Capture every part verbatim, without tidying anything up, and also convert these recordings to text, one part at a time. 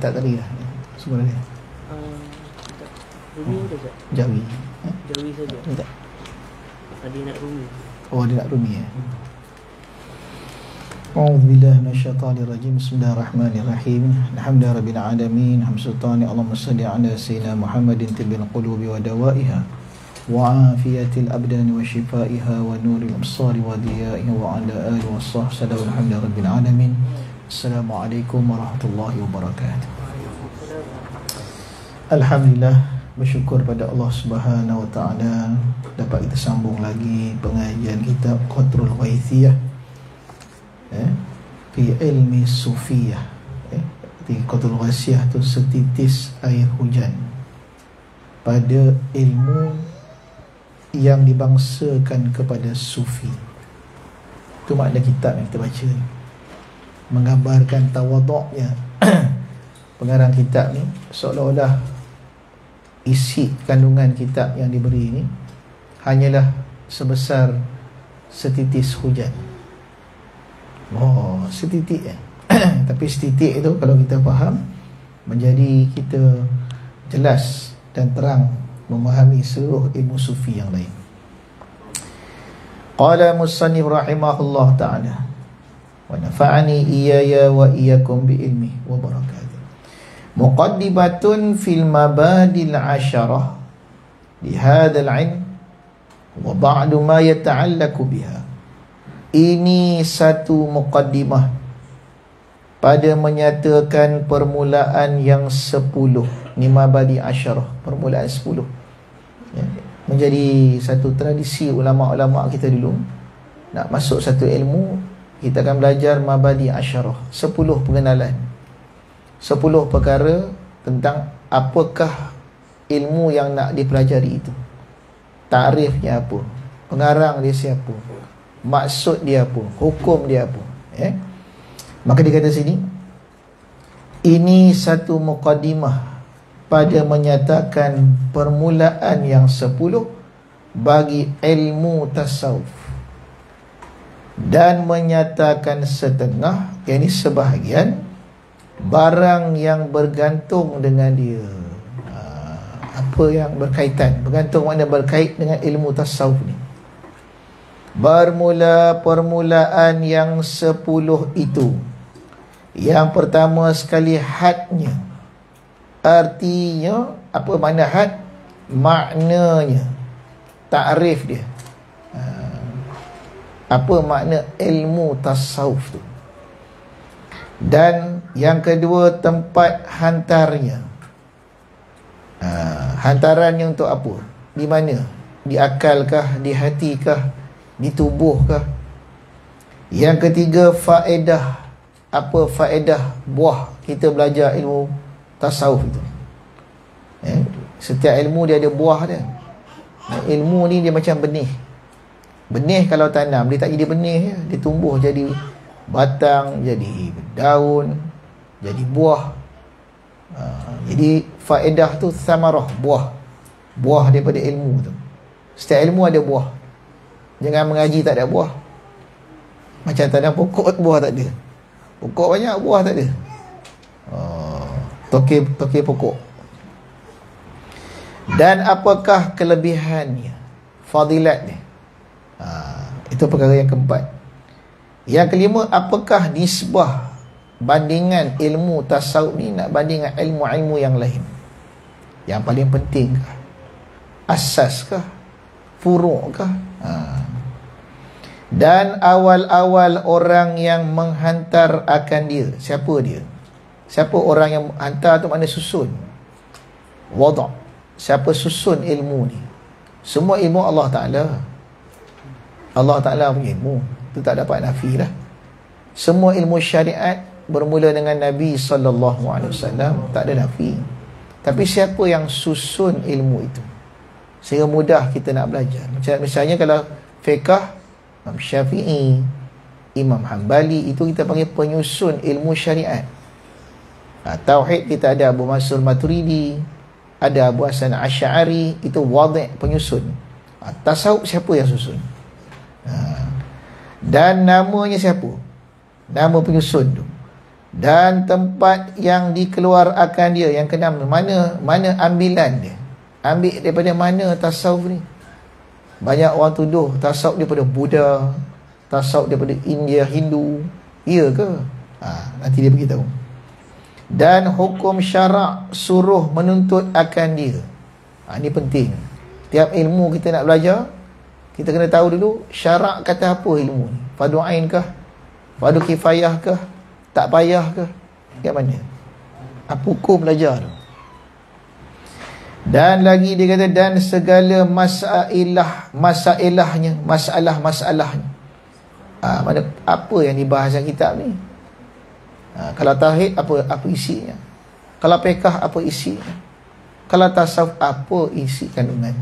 kitab tadi lah sebenarnya. Uh, Rumi ada tak? Jawi. Eh? Jawi saja. Tak. Ada nak Rumi. Oh, dia nak Rumi ya. A'udzubillahi minasyaitonir rajim. Bismillahirrahmanirrahim. Alhamdulillahirabbil alamin. Hamdulillah Allahumma shalli ala sayyidina Muhammadin tibbil qulubi wa dawaiha wa afiyatil abdani wa shifaiha wa nuril absari wa diyaiha wa ala alihi wa sahbihi alhamdulillahirabbil alamin. Assalamualaikum warahmatullahi wabarakatuh. Alhamdulillah, bersyukur pada Allah Subhanahu wa taala dapat kita sambung lagi pengajian kitab Qatrul Ghaithiyah eh fi ilmi sufiyah. Eh di Qatrul Ghaithiyah tu setitis air hujan pada ilmu yang dibangsakan kepada sufi. Itu makna kitab yang kita baca ni, menggambarkan tawaduknya pengarang kitab ni, seolah-olah isi kandungan kitab yang diberi ini hanyalah sebesar setitis hujan. Oh, setitik ya. Tapi setitik itu kalau kita faham, menjadi kita jelas dan terang memahami seluruh ilmu sufi yang lain. Qala musannif rahimahullah ta'ala wa nafa'ani iyaya wa iyyakum bi ilmi wa barakatuh. Muqaddimatun fil mabadil asyarah li hadzal ilm wa ba'du ma yata'allaqu biha. Ini satu muqaddimah pada menyatakan permulaan yang sepuluh. Ni mabadi asyarah, permulaan sepuluh ya. Menjadi satu tradisi ulama-ulama kita dulu, nak masuk satu ilmu, kita akan belajar mabadi asyarah, sepuluh pengenalan, sepuluh perkara tentang apakah ilmu yang nak dipelajari itu. Takrifnya apa, pengarang dia siapa, maksud dia apa, hukum dia apa eh? Maka dia kata sini, ini satu muqaddimah pada menyatakan permulaan yang sepuluh bagi ilmu tasawuf, dan menyatakan setengah, yakni sebahagian barang yang bergantung dengan dia. Apa yang berkaitan, bergantung makna berkait dengan ilmu tasawuf ni. Bermula permulaan yang sepuluh itu, yang pertama sekali hadnya. Artinya apa makna had? Maknanya, takrif dia. Apa makna ilmu tasawuf tu? Dan yang kedua, tempat hantarnya. Ha, hantarannya untuk apa? Di mana? Di akalkah? Di hatikah? Di tubuhkah? Yang ketiga, faedah. Apa faedah buah kita belajar ilmu tasawuf itu? Eh, setiap ilmu dia ada buah dia. Nah, ilmu ni dia macam benih. Benih kalau tanam, dia tak jadi benih, dia tumbuh jadi batang, jadi daun, jadi buah. Uh, jadi faedah tu samarah, buah. Buah daripada ilmu tu. Setiap ilmu ada buah. Jangan mengaji tak ada buah. Macam tanam pokok, buah tak ada. Pokok banyak, buah tak ada. uh, Toke, toke pokok. Dan apakah kelebihannya, fadilat dia? Ha, itu perkara yang keempat. Yang kelima, apakah nisbah, bandingan ilmu tasawuf ni nak bandingkan ilmu-ilmu yang lain? Yang paling penting kah? Asas kah? Furu' kah? Ha. Dan awal-awal orang yang menghantar akan dia, siapa dia? Siapa orang yang hantar tu makna susun, wada'. Siapa susun ilmu ni? Semua ilmu Allah Ta'ala. Allah Ta'ala punya ilmu, itu tak dapat nafi lah. Semua ilmu syariat bermula dengan Nabi sallallahu alaihi wasallam, tak ada nafi. Tapi siapa yang susun ilmu itu sehingga mudah kita nak belajar? Macam misalnya kalau fiqh, Imam Syafi'i, Imam Hanbali, itu kita panggil penyusun ilmu syariat. Ha, tauhid kita ada Abu Mansur Maturidi, ada Abu Hasan Asy'ari, itu wadih, penyusun. Ha, tasawuf siapa yang susun? Ha, dan namanya siapa? Nama penyusun tu. Dan tempat yang dikeluarakan dia, yang keenam, mana mana ambilan dia, ambil daripada mana tasawuf ni. Banyak orang tuduh tasawuf daripada Buddha, tasawuf daripada India, Hindu. Ya ke? Ha, nanti dia beritahu. Dan hukum syarak suruh menuntut akan dia. Ha, ini penting. Tiap ilmu kita nak belajar, kita kena tahu dulu syarak kata apa ilmu ni. Fardu ain kah? Fardu kifayah kah? Tak payah kah? Kat mana? Apa hukum belajar tu? Dan lagi dia kata, dan segala masailah, masailahnya, masalah-masalahnya. Ha, mana, apa yang dibahas dalam kitab ni? Ha, kalau tauhid, apa apa isinya? Kalau fiqh, apa isinya? Kalau tasawuf, apa isi kandungan?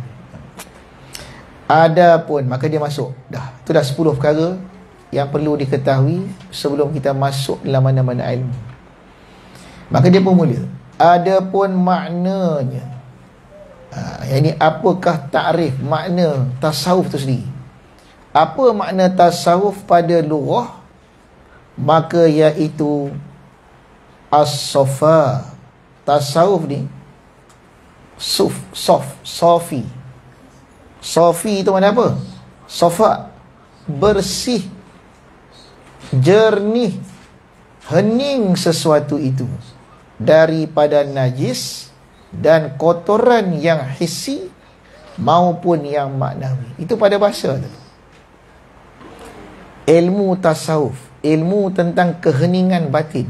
Adapun, maka dia masuk. Dah, itu dah sepuluh perkara yang perlu diketahui sebelum kita masuk dalam mana-mana ilmu. Maka dia pun mula. Adapun maknanya, Ha, yang ini apakah takrif makna tasawuf tu sendiri? Apa makna tasawuf pada lughah? Maka iaitu as-safa. Tasawuf ni suf, sof, sofi. Sofi itu mana apa? Safa, bersih, jernih, hening sesuatu itu daripada najis dan kotoran yang hissi maupun yang maknawi. Itu pada bahasa tu. Ilmu tasawuf, ilmu tentang keheningan batin,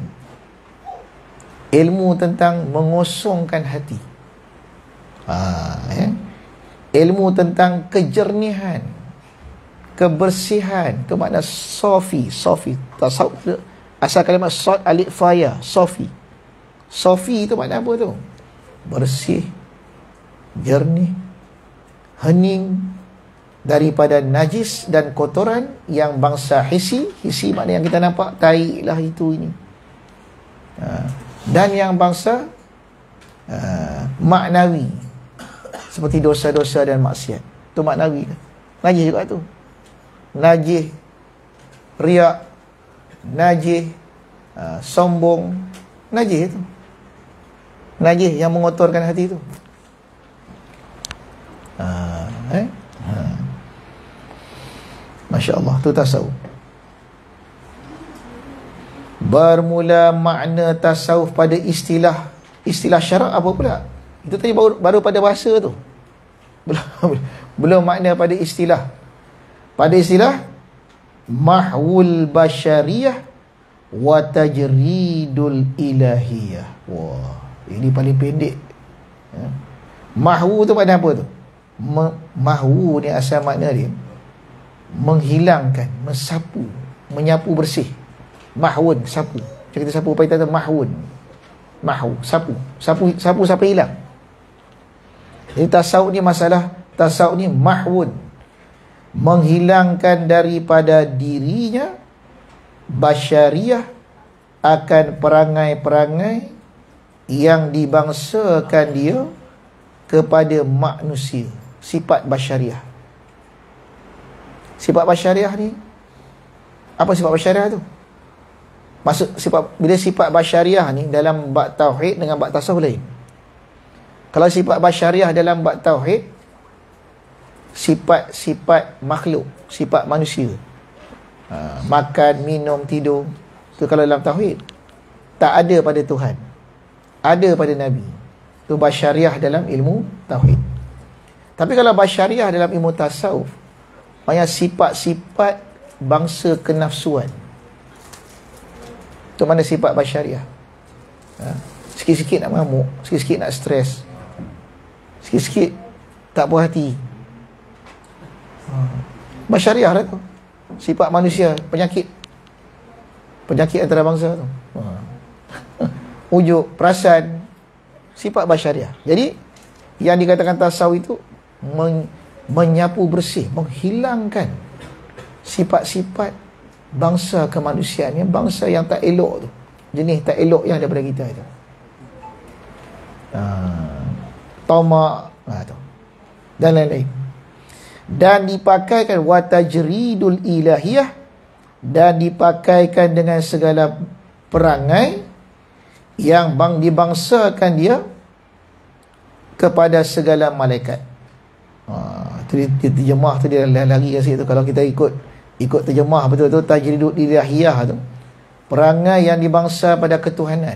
ilmu tentang mengosongkan hati, ha, ya? Ilmu tentang kejernihan, kebersihan. Itu makna sofi. Sofi tasawuf, asal kalimat sod alif faya, sofi. Sofi itu makna apa tu? Bersih, jernih, hening daripada najis dan kotoran yang bangsa hisi. Hisi makna yang kita nampak, tai lah itu ini, ha. Dan yang bangsa uh, maknawi, seperti dosa-dosa dan maksiat. Itu maknawi. Najis juga tu. Najis riak, najis uh, sombong, najis itu. Najis yang mengotorkan hati itu. Ha, eh? Ha. Masya Allah, tu tasawuf. Bermula makna tasawuf pada istilah. Istilah syarak apa pula? Itu tadi baru, baru pada bahasa tu. Belum, belum makna pada istilah. Pada istilah, mahwul basyariyah wa tajridul ilahiyah. Wah, ini paling pendek. Ya. Mahwu tu makna apa tu? Mahwu ni asal makna dia menghilangkan, mensapu, menyapu bersih. Mahwun, sapu. Macam kita sapu paitan tu, mahwun. Mahwu, sapu. Sapu sapu sampai hilang. Jadi tasawuf ni masalah, tasawuf ni mahwun, menghilangkan daripada dirinya basyariah akan perangai-perangai yang dibangsakan dia kepada manusia. Sifat basyariah. Sifat basyariah ni, apa sifat basyariah tu? Maksud sifat, bila sifat basyariah ni dalam bab tauhid dengan bab tasawuf lain. Kalau sifat basyariah dalam bab tauhid, sifat-sifat makhluk, sifat manusia, ha, makan, minum, tidur. Itu kalau dalam tauhid. Tak ada pada Tuhan, ada pada Nabi. Itu basyariah dalam ilmu tauhid. Tapi kalau basyariah dalam ilmu tasawuf, banyak sifat-sifat bangsa kenafsuan. Itu mana sifat basyariah. Ha, sikit-sikit nak mengamuk, sikit-sikit nak stres, sikit-sikit tak puas hati. Basyariah lah tu. Sifat manusia, penyakit. Penyakit antarabangsa tu. Ha. Ujuk, perasan, sifat basyariah. Jadi yang dikatakan tasawuf itu men, menyapu bersih, menghilangkan sifat-sifat bangsa kemanusiaan, yang bangsa yang tak elok tu, jenis tak elok yang ada pada kita itu. Ha, tamak, ha, tu. Dan lain-lain. Dan dipakaikan watajridul ilahiyah, dan dipakaikan dengan segala perangai yang bang dibangsakan dia kepada segala malaikat. Ha, tu dia, dia terjemah tu dia lari kat situ. Kalau kita ikut ikut terjemah betul-betul tajridul ilahiyah tu, perangai yang dibangsa pada ketuhanan.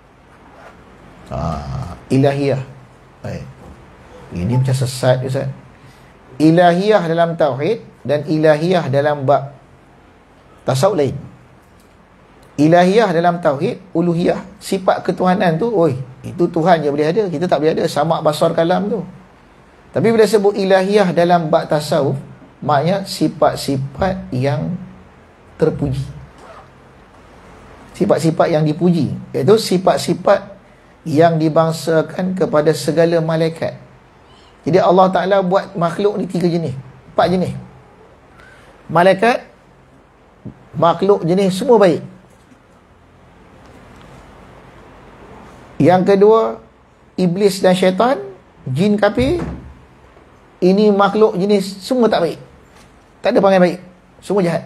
Ha, ilahiyah. Baik. Ini macam sesat Ustaz. Ilahiyah dalam tauhid dan ilahiyah dalam bab tasawuf lain. Ilahiyah dalam tauhid, uluhiyah, sifat ketuhanan tu, oi, itu Tuhan je boleh ada, kita tak boleh ada, sama basar kalam tu. Tapi bila sebut ilahiyah dalam bab tasawuf, maknanya sifat-sifat yang terpuji, sifat-sifat yang dipuji, iaitu sifat-sifat yang dibangsakan kepada segala malaikat. Jadi Allah Ta'ala buat makhluk ni tiga jenis, empat jenis. Malaikat, makhluk jenis semua baik. Yang kedua, iblis dan syaitan, jin kafir, ini makhluk jenis semua tak baik, tak ada perangai baik, semua jahat.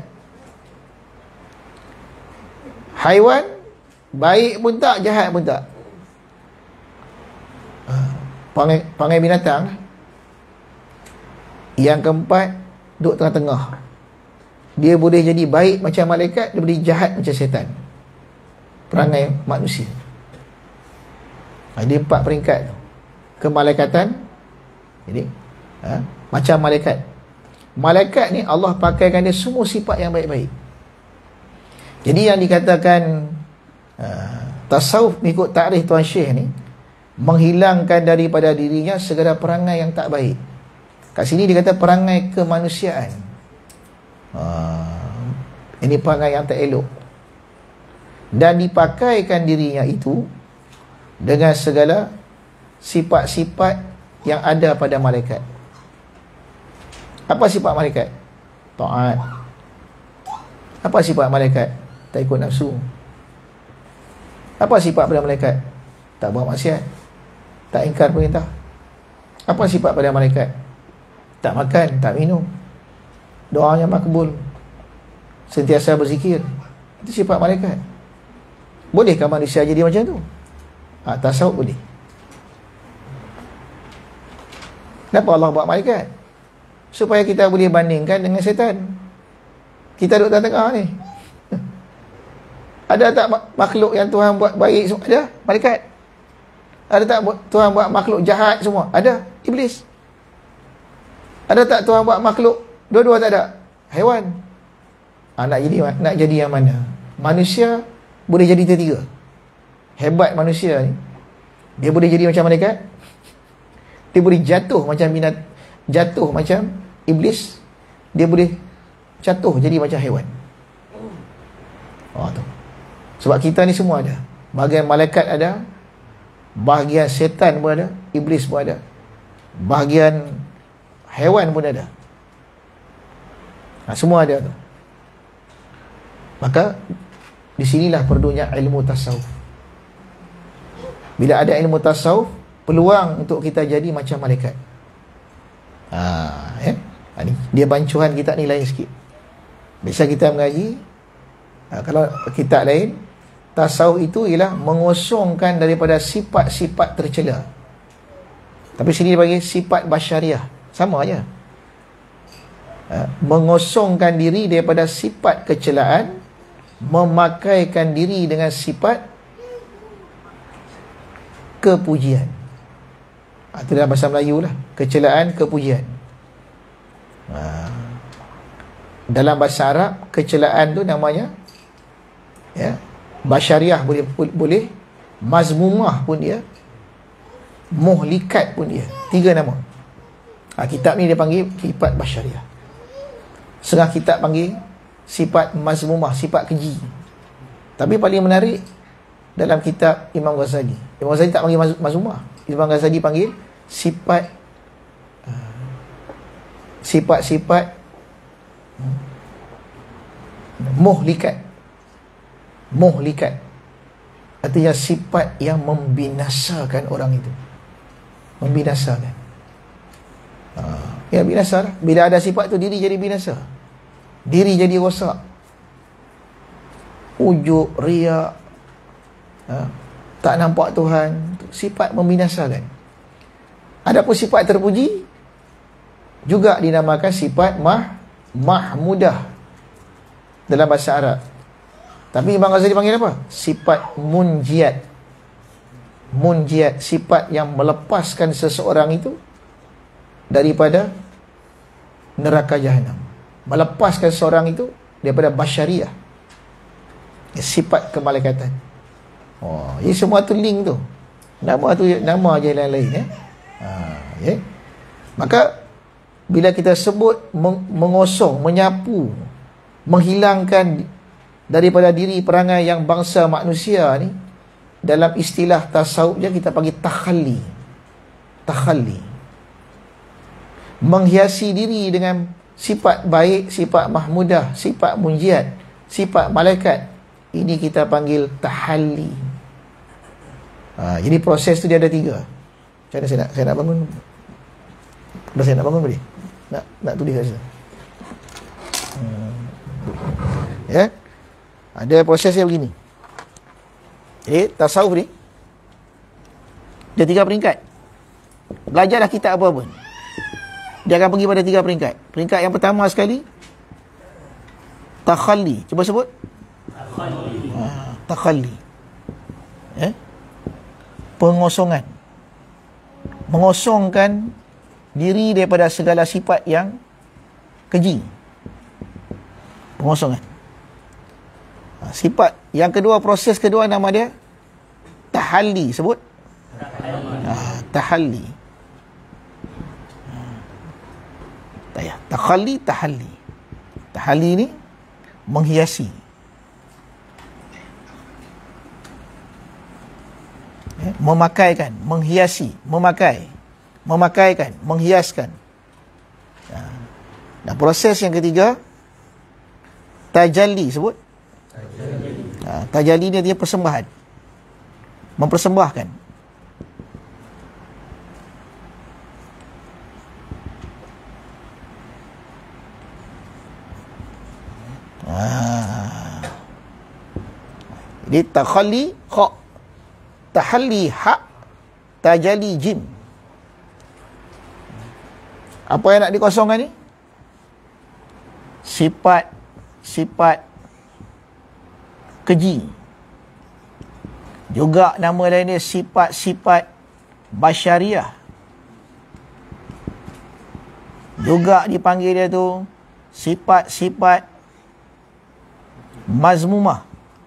Haiwan, baik pun tak, jahat pun tak. Perangai, perangai binatang. Yang keempat, duduk tengah-tengah. Dia boleh jadi baik macam malaikat, dia boleh jahat macam syaitan. Perangai manusia. Ada empat peringkat tu. Kemalaikatan. Jadi ha, macam malaikat. Malaikat ni Allah pakaikan dia semua sifat yang baik-baik. Jadi yang dikatakan uh, tasawuf mengikut takrif Tuan Syekh ni, menghilangkan daripada dirinya segala perangai yang tak baik. Kat sini dia kata perangai kemanusiaan. uh, Ini perangai yang tak elok. Dan dipakaikan dirinya itu dengan segala sifat-sifat yang ada pada malaikat. Apa sifat malaikat? Taat. Apa sifat malaikat? Tak ikut nafsu. Apa sifat pada malaikat? Tak buat maksiat, tak ingkar perintah. Apa sifat pada malaikat? Tak makan, tak minum, doanya makbul, sentiasa berzikir. Itu sifat malaikat. Bolehkah manusia jadi macam tu? Ha, tasawuf boleh. Kenapa Allah buat malaikat? Supaya kita boleh bandingkan dengan syaitan. Kita duduk tengah-tengah ni. Ada tak makhluk yang Tuhan buat baik semua? Ada. Malaikat. Ada tak Tuhan buat makhluk jahat semua? Ada. Iblis. Ada tak Tuhan buat makhluk dua-dua? Tak ada. Haiwan. Ha, nak jadi nak jadi yang mana? Manusia boleh jadi tiga-tiga. Hebat manusia ni, dia boleh jadi macam malaikat, dia boleh jatuh macam binat, jatuh macam iblis, dia boleh jatuh jadi macam haiwan. Oh tu. Sebab kita ni semua ada. Bahagian malaikat ada, bahagian setan pun ada, iblis pun ada, bahagian haiwan pun ada. Ha, semua ada tu. Maka di sinilah perlunya ilmu tasawuf. Bila ada ilmu tasawuf, peluang untuk kita jadi macam malaikat. Ha, eh? Ha, ni, dia bancuhan kita ni lain sikit. Biasa kita mengaji, ha, kalau kitab lain, tasawuf itu ialah mengosongkan daripada sifat-sifat tercela. Tapi sini dia bagi sifat basyariah, sama aja. Ha, mengosongkan diri daripada sifat kecelaan, memakaikan diri dengan sifat kepujian. Ha, itu dalam bahasa Melayu lah, kecelaan, kepujian. Ha, dalam bahasa Arab, kecelaan tu namanya, ya, basyariah boleh, boleh, mazmumah pun dia, muhlikat pun dia. Tiga nama. Ha, kitab ni dia panggil sifat basyariah. Setengah kitab panggil sifat mazmumah, sifat keji. Tapi paling menarik dalam kitab Imam Ghazali. Imam Ghazali tak panggil mazmumah. Imam Ghazali panggil sifat sifat-sifat muhlikat. Muhlikat artinya sifat yang membinasakan orang itu. Membinasakan. Uh, ya binasa lah. Bila ada sifat tu, diri jadi binasa, diri jadi rosak, ujuk, riak, ha, tak nampak Tuhan, sifat membinasakan. Adapun sifat terpuji juga dinamakan sifat mah mahmudah dalam bahasa Arab. Tapi Imam Ghazali panggil apa? Sifat munjiat. Munjiat, sifat yang melepaskan seseorang itu daripada neraka jahanam, melepaskan seseorang itu daripada basyariah, sifat kemalaikatan. Oh, ini semua tu link tu. Nama tu nama aja lain-lain eh. Ha, okay. Maka bila kita sebut meng- mengosong, menyapu, menghilangkan daripada diri perangai yang bangsa manusia ni, dalam istilah tasawuf je kita panggil takhalli. Takhalli. Menghiasi diri dengan sifat baik, sifat mahmudah, sifat munjiat, sifat malaikat. Ini kita panggil tahalli. Ha, jadi proses tu dia ada tiga. Macam mana saya nak, saya nak bangun? Dah saya nak bangun boleh? Nak, nak tulis kat situ. Hmm. Ya. Ada prosesnya begini. Jadi tasawuf ni dia tiga peringkat. Belajarlah kitab apa pun, dia akan pergi pada tiga peringkat. Peringkat yang pertama sekali, takhalli. Cuba sebut. Takhalli. Ha, takhalli. Eh? Pengosongan. Mengosongkan diri daripada segala sifat yang keji. Pengosongan. Ha, sifat yang kedua, proses kedua nama dia tahalli. Sebut. Tahalli. Ha, tahalli. Ya, takhalli, tahalli. Tahalli ni menghiasi. Ya, memakaikan, menghiasi, memakai, memakaikan, menghiaskan. Ya. Dan proses yang ketiga, tajalli. Sebut. Tajalli. Ha, tajalli ni dia persembahan. Mempersembahkan. Ah. Jadi takhalli kha, tahalli ha, tajalli jim. Apa yang nak dikosongkan ni? Sifat sifat keji. Juga nama lain dia sifat-sifat basyariah. Juga dipanggil dia tu sifat-sifat mazmumah.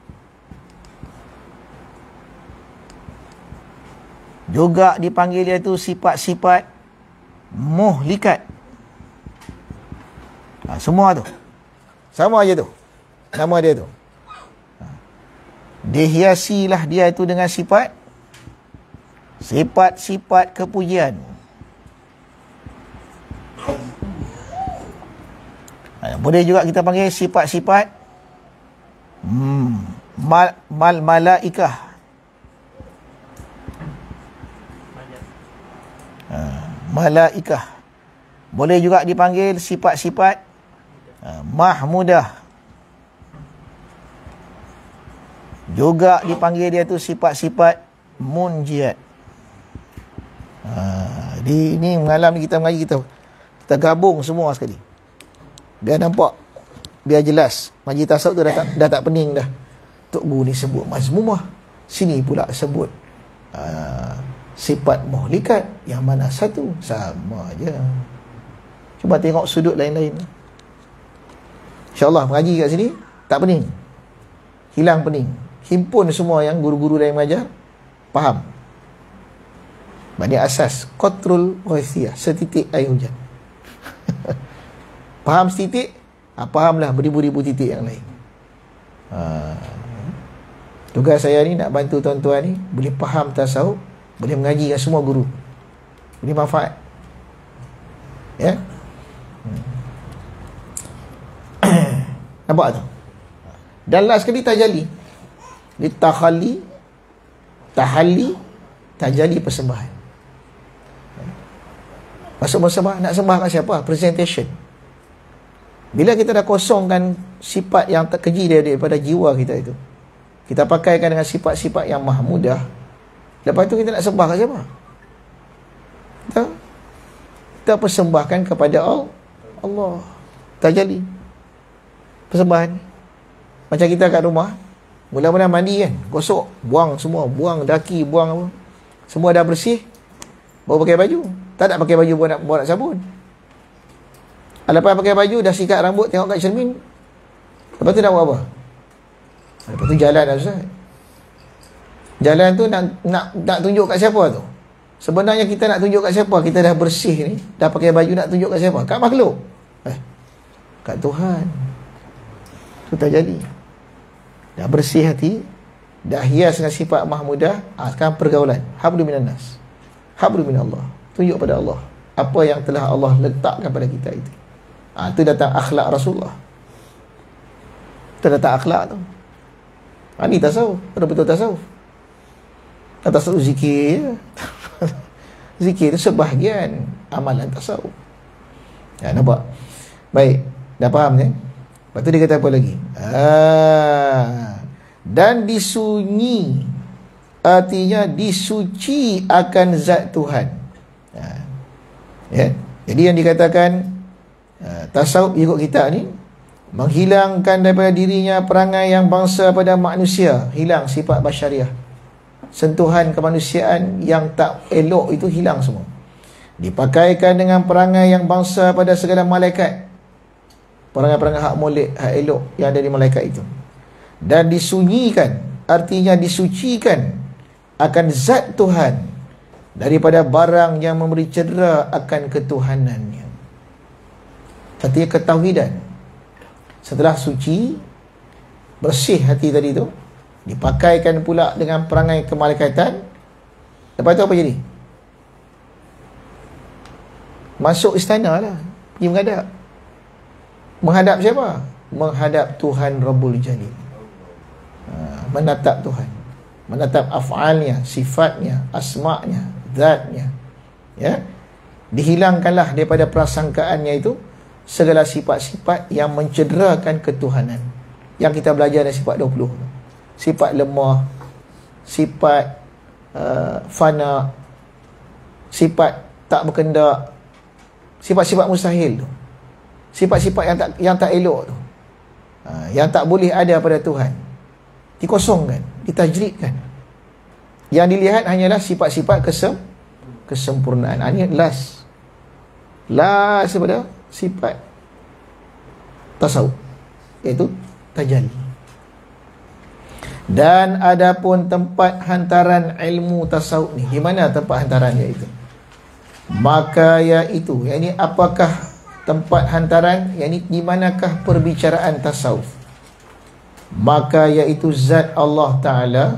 Juga dipanggil dia tu sifat-sifat muhlikat. Ha, semua tu sama aja tu nama dia tu. Ha. Dihiasilah dia itu dengan sifat sifat-sifat kepujian. Ha, boleh juga kita panggil sifat-sifat Hmm, mal, mal malaikah. Ha, malaikah. Boleh juga dipanggil sifat-sifat ha, mahmudah. Juga dipanggil dia tu sifat-sifat munjiat. Ha, di ini mengalami kita mengaji kita kita gabung semua sekali. Biar nampak, biar jelas. Majlis tasawuf tu dah tak, dah tak pening dah. Tok Guru ni sebut mazmumah, sini pula sebut uh, sifat muhlikat. Yang mana satu? Sama je. Cuba tengok sudut lain-lain. InsyaAllah mengaji kat sini tak pening, hilang pening. Himpun semua yang guru-guru lain mengajar, faham. Maknanya asas qatrul ghaithiyah, setitik air hujan. Faham setitik, ha, fahamlah beribu-ribu titik yang lain. Ha. Tugas saya ni nak bantu tuan-tuan ni boleh faham tasawuf, boleh mengaji dengan semua guru, boleh manfaat. Ya. Hmm. Nampak tu? Dan last sekali tajalli. Di takhalli, tahalli, tajalli persembahan. Maksud bersembah, nak sembah kat siapa? Presentation. Bila kita dah kosongkan sifat yang terkeji daripada jiwa kita itu, kita pakaikan dengan sifat-sifat yang mahmudah, lepas tu kita nak sembah kat siapa? Kita, kita persembahkan kepada Allah. Tajalli persembahan. Macam kita kat rumah, mula-mula mandi kan, gosok, buang semua, buang daki, buang apa, semua dah bersih, baru pakai baju. Tak nak pakai baju buat nak, buat nak sabun. Lepas pakai baju, dah sikat rambut, tengok kat cermin, lepas tu nak buat apa? Lepas tu jalan dah, Ustaz. Jalan tu nak nak nak tunjuk kat siapa tu? Sebenarnya kita nak tunjuk kat siapa? Kita dah bersih ni, dah pakai baju, nak tunjuk kat siapa? Kat makhluk? Eh, kat Tuhan. Tu tak jadi. Dah bersih hati, dah hias dengan sifat mahmudah, akan pergaulan. Hablu minan nas, hablu minallah. Tunjuk pada Allah apa yang telah Allah letakkan pada kita itu. Ah, tu datang akhlak Rasulullah. Tu datang akhlak tu. Ha, ni tasawuf, betul-betul tasawuf. Tasawuf zikir. Zikir itu sebahagian amalan tasawuf. Ya, nampak? Baik, dah faham ni? Lepas tu dia kata apa lagi? Ah, dan disunyi, artinya disuci akan zat Tuhan. Ha. Ya. Jadi yang dikatakan uh, tasawuf ikut kita ni, menghilangkan daripada dirinya perangai yang bangsa pada manusia, hilang sifat basyariah, sentuhan kemanusiaan yang tak elok itu hilang semua, dipakaikan dengan perangai yang bangsa pada segala malaikat, perangai-perangai hak molek, hak elok yang ada di malaikat itu, dan disunyikan, artinya disucikan akan zat Tuhan daripada barang yang memberi cedera akan ketuhanannya. Artinya ketauhidan. Setelah suci, bersih hati tadi tu, dipakaikan pula dengan perangai kemalaikatan. Lepas tu apa jadi? Masuk istana lah, pergi menghadap. Menghadap siapa? Menghadap Tuhan Rabbul Jalil. Ha, menatap Tuhan, menatap af'alnya, sifatnya, asma'nya, zatnya. Ya, dihilangkanlah daripada prasangkaannya itu segala sifat-sifat yang mencederakan ketuhanan. Yang kita belajar dari sifat dua puluh. Sifat lemah, sifat uh, fana, sifat tak berkendak, sifat-sifat mustahil tu, sifat-sifat yang tak yang tak elok tu, uh, yang tak boleh ada pada Tuhan, dikosongkan, ditajridkan. Yang dilihat hanyalah sifat-sifat kesem, kesempurnaan. Ini last last daripada sifat tasawuf, iaitu tajalli. Dan adapun tempat hantaran ilmu tasawuf ni, di mana tempat hantarannya itu? Maka iaitu, yang ini apakah tempat hantaran, yang ini di manakah perbicaraan tasawuf? Maka iaitu zat Allah Ta'ala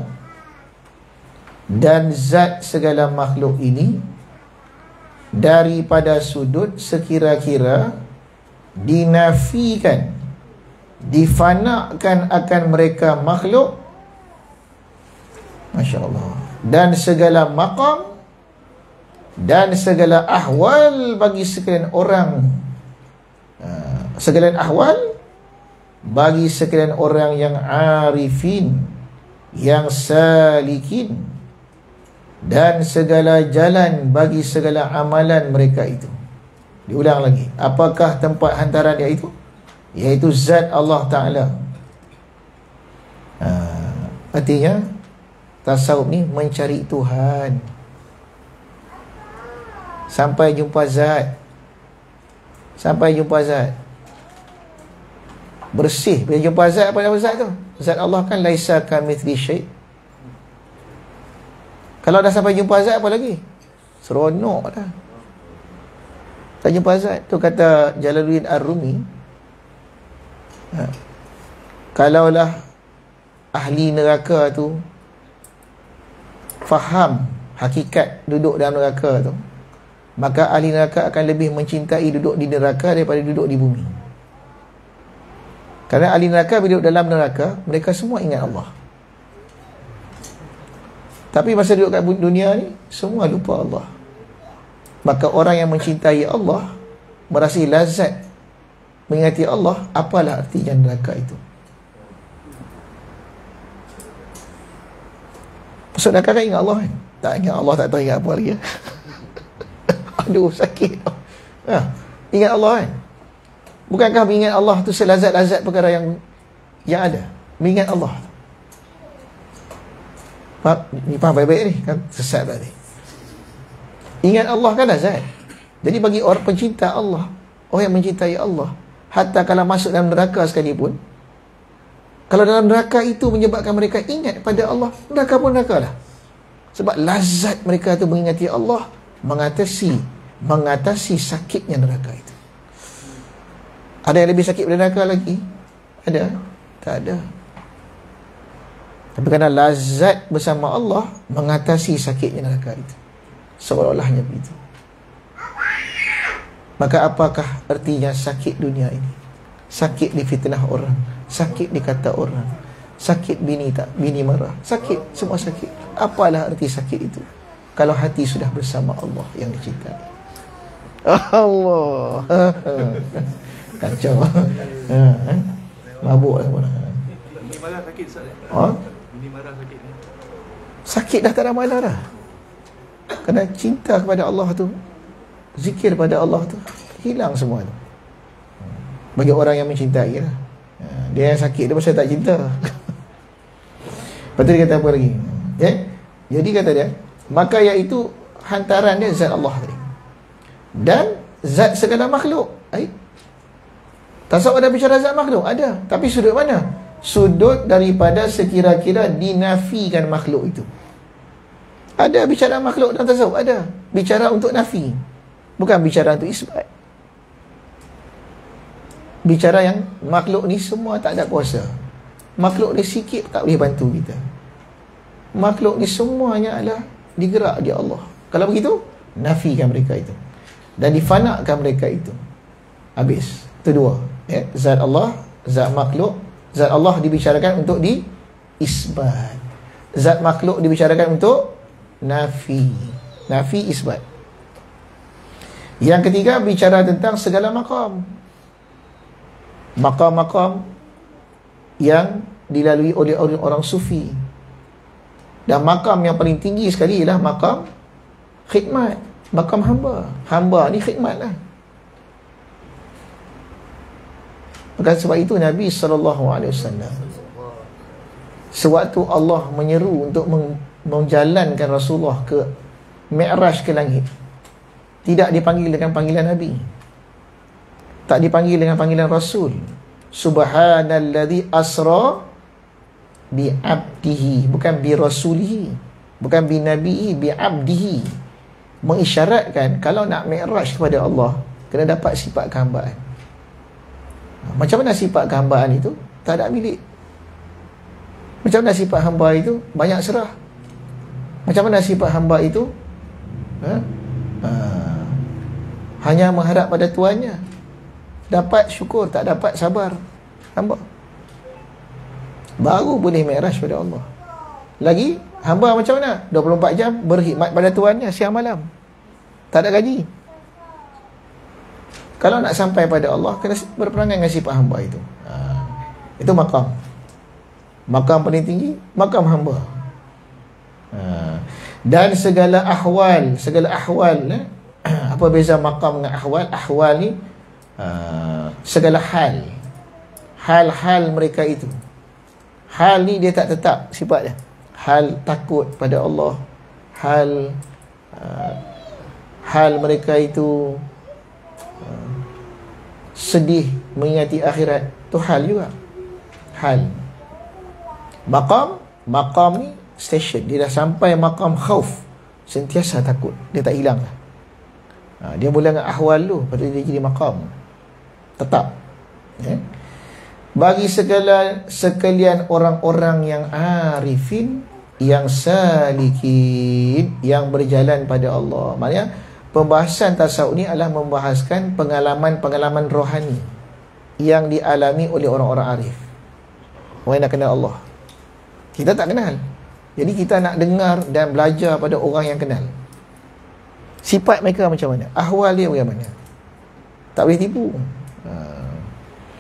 dan zat segala makhluk ini, daripada sudut sekira-kira dinafikan, difanakan akan mereka makhluk, Masya Allah, dan segala maqam dan segala ahwal bagi sekalian orang, uh, sekalian ahwal bagi sekalian orang yang arifin, yang salikin, dan segala jalan bagi segala amalan mereka itu. Diulang lagi, apakah tempat hantaran iaitu? Iaitu zat Allah Ta'ala. ha, Artinya tasawuf ni mencari Tuhan sampai jumpa zat. Sampai jumpa zat, bersih. Bila jumpa zat, apa nama zat tu? Zat Allah kan laisa kamitsli syai'. Kalau dah sampai jumpa zat, apa lagi? Seronok dah. Tak jumpa zat tu, kata Jalaluddin Ar-Rumi, ha, kalaulah ahli neraka tu faham hakikat duduk dalam neraka tu, maka ahli neraka akan lebih mencintai duduk di neraka daripada duduk di bumi. Kerana ahli neraka bila duduk dalam neraka, mereka semua ingat Allah. Tapi masa duduk kat dunia ni, semua lupa Allah. Maka orang yang mencintai Allah, merasai lazat mengingati Allah, apalah artinya neraka itu? Masuk neraka kan ingat Allah kan? Tak ingat Allah, tak tahu ingat apa lagi. Aduh, sakit. Ha, ingat Allah kan? Bukankah mengingat Allah tu selazat-lazat perkara yang yang ada? Mengingat Allah. Faham? Ni faham baik-baik ni kan? Sesat tadi. Ingat Allah kan lazat. Jadi bagi orang pencinta Allah, orang yang mencintai Allah, hatta kalau masuk dalam neraka sekalipun, kalau dalam neraka itu menyebabkan mereka ingat pada Allah, neraka pun neraka lah. Sebab lazat mereka tu mengingati Allah, mengatasi mengatasi sakitnya neraka itu. Ada yang lebih sakit daripada neraka lagi? Ada? Tak ada. Tapi kerana lazat bersama Allah mengatasi sakitnya neraka itu, seolah-olahnya begitu. Maka apakah artinya sakit dunia ini? Sakit difitnah orang, sakit dikata orang, sakit bini tak bini marah, sakit, semua sakit. Apalah arti sakit itu kalau hati sudah bersama Allah yang dicintai? Allah. Kacau. Ha, eh? Mabuk lah pun. Bini marah sakit Ustaz. Ha? Bini marah sakit. Sakit dah tak ada marah dah. Kerana cinta kepada Allah tu, zikir pada Allah tu, hilang semua tu. Bagi orang yang mencintai lah. Dia yang sakit, dia pasal tak cinta. Lepas tu dia kata apa lagi? Ya? Jadi kata dia, maka iaitu hantaran dia zat Allah tadi. Dan zat segala makhluk. Ay? Tasawuf ada bicara zat makhluk? Ada. Tapi sudut mana? Sudut daripada sekira-kira dinafikan makhluk itu. Ada bicara makhluk dalam tasawuf? Ada. Bicara untuk nafi, bukan bicara untuk isbat. Bicara yang makhluk ni semua tak ada kuasa. Makhluk ni sikit tak boleh bantu kita. Makhluk ni semuanya adalah digerak di Allah. Kalau begitu, nafikan mereka itu dan difanakan mereka itu. Habis. Itu dua. Ya? Zat Allah, zat makhluk. Zat Allah dibicarakan untuk diisbat. Zat makhluk dibicarakan untuk nafi. Nafi, isbat. Yang ketiga, bicara tentang segala maqam. Maqam-maqam yang dilalui oleh orang sufi. Dan maqam yang paling tinggi sekali ialah maqam khidmat, maqam hamba. Hamba ni khidmat lah. Maka sebab itu Nabi sallallahu alaihi wasallam, sewaktu Allah menyeru untuk menjalankan Rasulullah ke Mi'raj ke langit, tidak dipanggil dengan panggilan Nabi, tak dipanggil dengan panggilan Rasul. Subhanalladzi asra bi abdihi, bukan bi rasulihi, bukan bi nabihi, bi abdihi. Mengisyaratkan kalau nak mi'raj kepada Allah, kena dapat sifat kehambaan. Macam mana sifat kehambaan itu? Tak ada milik. Macam mana sifat hamba itu? Banyak serah. Macam mana sifat hamba itu? Ha? Ha. Hanya mengharap pada tuannya. Dapat syukur, tak dapat sabar. Hamba baru boleh mi'raj pada Allah. Lagi, hamba macam mana? dua puluh empat jam berkhidmat pada tuannya siang malam. Tak ada gaji. Kalau nak sampai pada Allah, kena berperangan dengan sifat hamba itu. Ha. Itu maqam. Maqam paling tinggi, maqam hamba. Ha. Dan segala ahwal, segala ahwal, eh? Apa beza maqam dengan ahwal? Ahwal ni Uh, segala hal, hal-hal mereka itu. Hal ni dia tak tetap sifat dia. Hal takut pada Allah, hal uh, hal mereka itu uh, sedih mengingati akhirat, tu hal juga. Hal. Maqam, maqam ni station. Dia dah sampai maqam khauf, sentiasa takut, dia tak hilang lah. uh, Dia mula dengan ahwal tu, lepas tu dia jadi maqam tetap, ya? Bagi segala sekalian orang-orang yang arifin, yang salikin, yang berjalan pada Allah. Maksudnya pembahasan tasawuf ni adalah membahaskan pengalaman-pengalaman rohani yang dialami oleh orang-orang arif, orang yang nak kenal Allah. Kita tak kenal, jadi kita nak dengar dan belajar pada orang yang kenal. Sifat mereka macam mana, ahwal dia bagaimana, tak boleh tipu.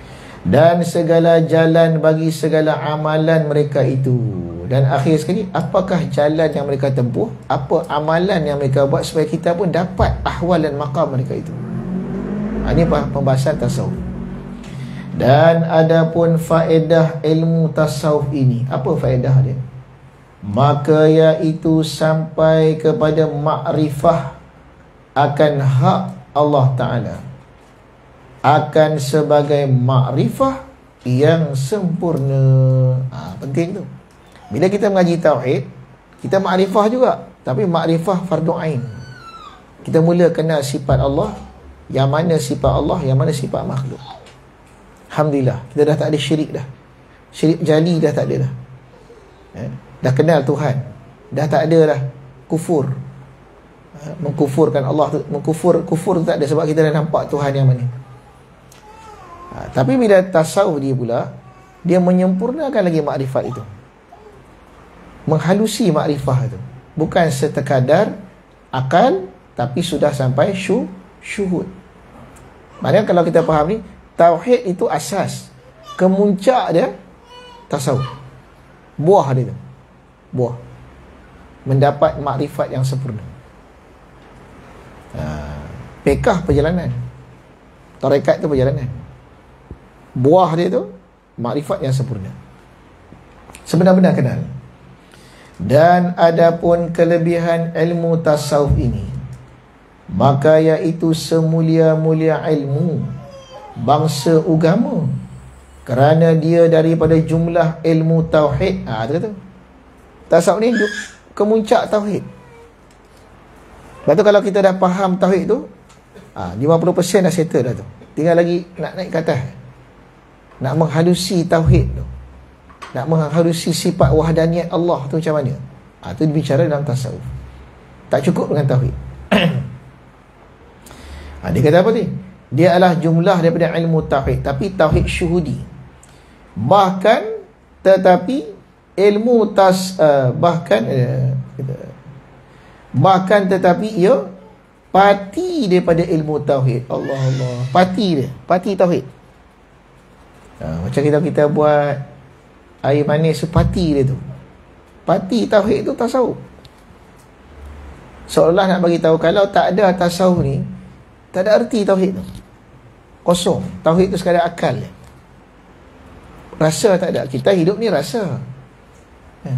dan segala jalan bagi segala amalan mereka itu. Dan akhir sekali, apakah jalan yang mereka tempuh, apa amalan yang mereka buat supaya kita pun dapat ahwal dan maqam mereka itu. Ha, ini pembahasan tasawuf. Dan adapun faedah ilmu tasawuf ini, apa faedah dia? Maka iaitu sampai kepada makrifah akan hak Allah Ta'ala, akan sebagai makrifah yang sempurna. Ha, penting tu. Bila kita mengaji tauhid, kita makrifah juga, tapi makrifah fardu ain. Kita mula kenal sifat Allah, yang mana sifat Allah, yang mana sifat makhluk. Alhamdulillah, kita dah tak ada syirik dah. Syirik jali dah tak ada dah. Eh? Dah kenal Tuhan, dah tak ada dah kufur, eh? Mengkufurkan Allah tu, mengkufur kufur tu tak ada, sebab kita dah nampak Tuhan yang mana. Ha, tapi bila tasawuf dia pula, dia menyempurnakan lagi makrifat itu, menghalusi makrifah itu, bukan setekadar akal, tapi sudah sampai syuh, syuhud. Maknanya kalau kita faham ni, tauhid itu asas, kemuncak dia tasawuf, buah dia tu, buah mendapat makrifat yang sempurna. ha, Pekah perjalanan, tarekat tu perjalanan, buah dia tu makrifat yang sempurna, sebenar-benar kenal. Dan adapun kelebihan ilmu tasawuf ini, maka iaitu semulia-mulia ilmu bangsa agama, kerana dia daripada jumlah ilmu tauhid. Ah, ha, tu tasawuf ni kemuncak tauhid. Lepas tu kalau kita dah faham tauhid tu, ah ha, lima puluh peratus dah settle dah tu. Tinggal lagi nak naik ke atas, nak menghalusi tauhid tu, nak menghalusi sifat wahdaniyat Allah tu macam mana. Ah ha, tu bicara dalam tasawuf. Tak cukup dengan tauhid. ha, dia kata apa ni? Dia adalah jumlah daripada ilmu tauhid, tapi tauhid syuhudi. Bahkan tetapi ilmu tas uh, bahkan uh, bahkan tetapi ia parti daripada ilmu tauhid. Allah Allah, parti dia, parti tauhid. Ha, macam kita kita buat air manis sepati dia tu, parti tauhid tu tasawuf. Seolah nak bagi tahu kalau tak ada tasawuf ni, tak ada erti tauhid tu. Kosong. Tauhid tu sekadar akal. Rasa tak ada. Kita hidup ni rasa. Ya.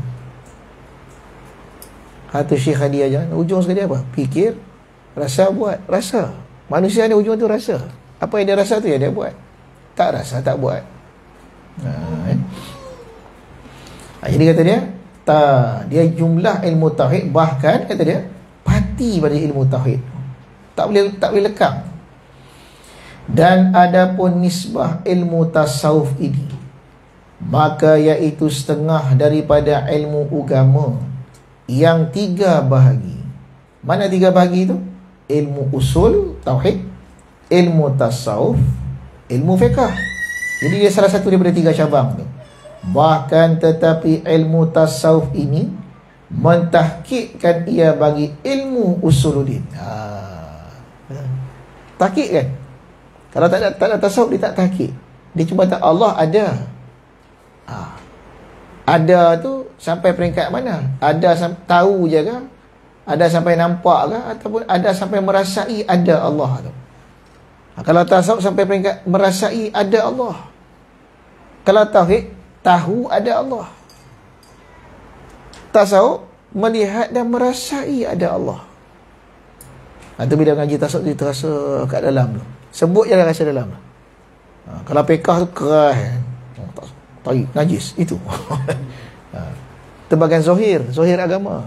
Hatu Syekh Hadi aja, ujung sekali apa? Fikir, rasa, buat. Rasa. Manusia ni ujung tu rasa. Apa yang dia rasa tu yang dia buat. Tak rasa, tak buat. Ha, eh. ha, jadi kata dia, ta, dia jumlah ilmu tauhid, bahkan kata dia parti pada ilmu tauhid. Tak boleh tak boleh lekang. Dan adapun nisbah ilmu tasawuf ini, maka iaitu setengah daripada ilmu agama yang tiga bahagi. Mana tiga bahagi itu? Ilmu usul tauhid, ilmu tasawuf, ilmu fiqh. Jadi dia salah satu daripada tiga cabang tu. Bahkan tetapi ilmu tasawuf ini mentahkikkan ia bagi ilmu usuluddin. Ha. Tahkik kan? Kalau tak ada, tak ada tasawuf, dia tak tahkik. Dia cuma tak Allah ada. Ha. Ada tu sampai peringkat mana? Ada sam- tahu je ke? Ada sampai nampak ke? Ataupun ada sampai merasai ada Allah tu. Ha. Kalau tasawuf sampai peringkat merasai ada Allah. Kalau tauhid, tahu ada Allah. Tasawuf melihat dan merasai ada Allah. Atau bila ngaji tasawuf dia terasa kat dalam tu. Sebut je dah rasa dalam. Ha, kalau pekah tu keras, oh, tarik najis itu. ha, itu bagian zahir, zahir agama.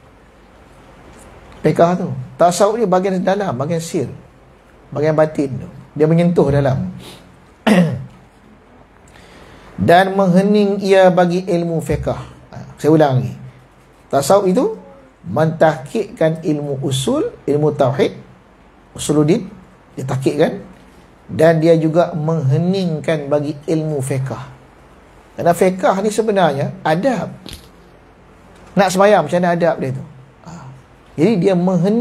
Pekah tu. Tasawuf ni bagian dalam, bagian sir, bagian batin tu. Dia menyentuh dalam. Dan menghening ia bagi ilmu fiqh. Ha, saya ulang lagi. Tasawuf itu mentahkikkan ilmu usul, ilmu tauhid, usuluddin, dia tahkikkan. Dan dia juga mengheningkan bagi ilmu fiqh. Kerana fiqh ni sebenarnya adab. Nak sembahyang macam mana adab dia tu. Ha. Jadi dia